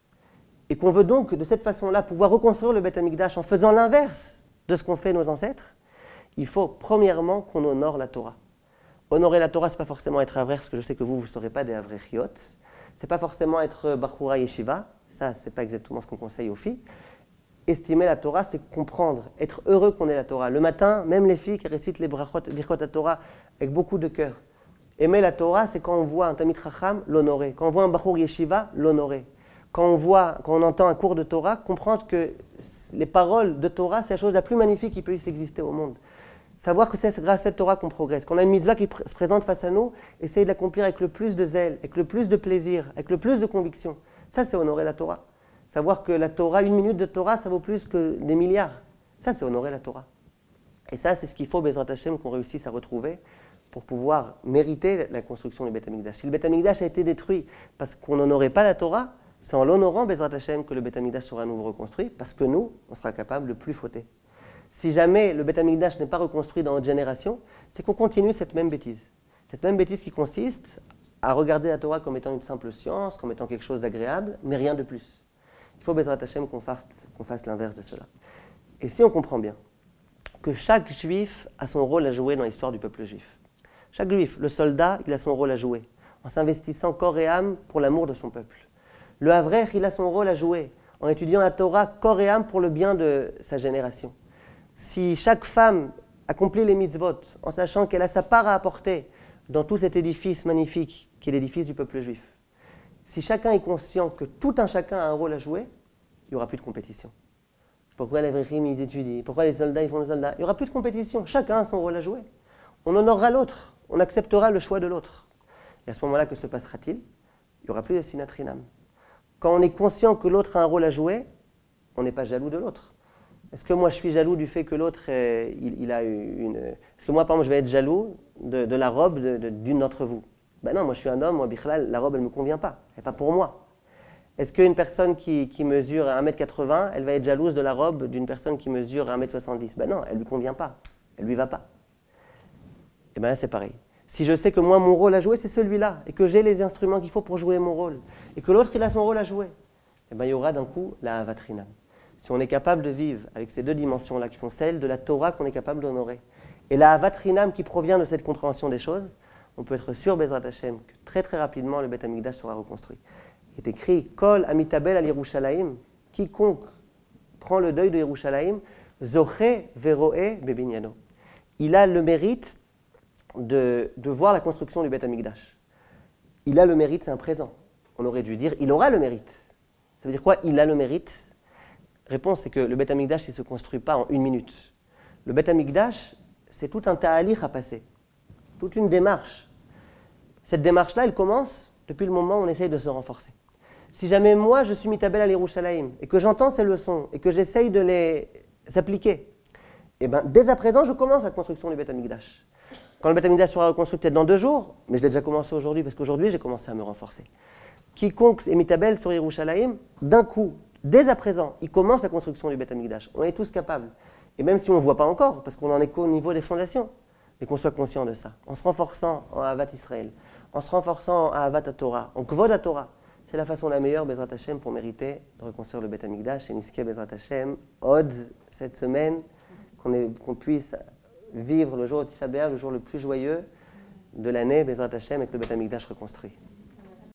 et qu'on veut donc, de cette façon-là, pouvoir reconstruire le Beth Amikdash en faisant l'inverse de ce qu'ont fait nos ancêtres, il faut premièrement qu'on honore la Torah. Honorer la Torah, ce n'est pas forcément être avrer, parce que je sais que vous, vous ne serez pas des avrechiot. Ce n'est pas forcément être Bachura Yeshiva, ça, ce n'est pas exactement ce qu'on conseille aux filles. Estimer la Torah, c'est comprendre, être heureux qu'on ait la Torah. Le matin, même les filles qui récitent les brachot, birchot à Torah avec beaucoup de cœur. Aimer la Torah, c'est quand on voit un Talmid Chacham, l'honorer. Quand on voit un Bachur Yeshiva, l'honorer. Quand on voit, quand on entend un cours de Torah, comprendre que les paroles de Torah, c'est la chose la plus magnifique qui puisse exister au monde. Savoir que c'est grâce à cette Torah qu'on progresse. Qu'on a une mitzvah qui pr- se présente face à nous, essayer de l'accomplir avec le plus de zèle, avec le plus de plaisir, avec le plus de conviction. Ça, c'est honorer la Torah. Savoir que la Torah, une minute de Torah, ça vaut plus que des milliards. Ça, c'est honorer la Torah. Et ça, c'est ce qu'il faut, Bezrat Hashem, qu'on réussisse à retrouver pour pouvoir mériter la construction du Beth Amikdash. Si le Beth Amikdash a été détruit parce qu'on n'honorait pas la Torah, c'est en l'honorant, Bezrat Hashem, que le Beth Amikdash sera à nouveau reconstruit, parce que nous, on sera capable de plus fauter. Si jamais le Beth Amikdash n'est pas reconstruit dans notre génération, c'est qu'on continue cette même bêtise. Cette même bêtise qui consiste à regarder la Torah comme étant une simple science, comme étant quelque chose d'agréable, mais rien de plus. Il faut, Bezrat Hashem, qu'on fasse, qu'on fasse l'inverse de cela. Et si on comprend bien que chaque juif a son rôle à jouer dans l'histoire du peuple juif, chaque juif, le soldat, il a son rôle à jouer, en s'investissant corps et âme pour l'amour de son peuple. Le Havrer, il a son rôle à jouer, en étudiant la Torah corps et âme pour le bien de sa génération. Si chaque femme accomplit les mitzvot, en sachant qu'elle a sa part à apporter dans tout cet édifice magnifique qui est l'édifice du peuple juif, si chacun est conscient que tout un chacun a un rôle à jouer, il n'y aura plus de compétition. Pourquoi les Avreichim, ils étudient? Pourquoi les soldats, ils font les soldats? Il n'y aura plus de compétition. Chacun a son rôle à jouer. On honorera l'autre. On acceptera le choix de l'autre. Et à ce moment-là, que se passera-t-il? Il n'y aura plus de sinat chinam. Quand on est conscient que l'autre a un rôle à jouer, on n'est pas jaloux de l'autre. Est-ce que moi, je suis jaloux du fait que l'autre, est, il, il a une... Est-ce que moi, par exemple, je vais être jaloux de, de la robe de, de, d'une d'entre vous? Ben non, moi, je suis un homme, moi, bichlal, la robe, elle ne me convient pas. Elle n'est pas pour moi. Est-ce qu'une personne qui, qui mesure un mètre quatre-vingts, elle va être jalouse de la robe d'une personne qui mesure un mètre soixante-dix? Ben non, elle ne lui convient pas. Elle ne lui va pas. Et bien là, c'est pareil. Si je sais que moi, mon rôle à jouer, c'est celui-là, et que j'ai les instruments qu'il faut pour jouer mon rôle, et que l'autre, il a son rôle à jouer, et bien il y aura d'un coup la Ahavat Chinam. Si on est capable de vivre avec ces deux dimensions-là, qui sont celles de la Torah qu'on est capable d'honorer, et la Ahavat Chinam qui provient de cette compréhension des choses, on peut être sûr, Bezrat Hashem, que très très rapidement, le Beth Amikdash sera reconstruit. Il est écrit « Kol amitabel al Yerushalayim » quiconque prend le deuil de Yerushalayim, « Zoché veroé bebinyano » il a le mérite de, de voir la construction du Beth Amikdash. Il a le mérite, c'est un présent. On aurait dû dire « il aura le mérite ». Ça veut dire quoi? Il a le mérite. Réponse, c'est que le Beth Amikdash, il ne se construit pas en une minute. Le Beth Amikdash, c'est tout un ta'alich à passer, toute une démarche. Cette démarche-là, elle commence depuis le moment où on essaye de se renforcer. Si jamais moi, je suis mitabel à l'Yerushalayim, et que j'entends ces leçons, et que j'essaye de les appliquer, et bien, dès à présent, je commence la construction du Beth Amikdash. Quand le Beth Amikdash sera reconstruit peut-être dans deux jours, mais je l'ai déjà commencé aujourd'hui, parce qu'aujourd'hui, j'ai commencé à me renforcer. Quiconque est mitabel sur Yerushalayim, d'un coup, dès à présent, il commence la construction du Beth Amikdash. On est tous capables. Et même si on ne voit pas encore, parce qu'on en est qu'au niveau des fondations, mais qu'on soit conscient de ça, en se renforçant en Ahavat Israël, en se renforçant en Ahavat Torah, en Kvod Torah, c'est la façon la meilleure, Bezrat Hashem, pour mériter de reconstruire le Beth Amikdash. Et Niske Bezrat Hashem, Od, cette semaine, qu'on, est, qu'on puisse vivre le jour de Tisha B'Av, le jour le plus joyeux de l'année, Bezrat Hashem, avec le Beth Amikdash reconstruit.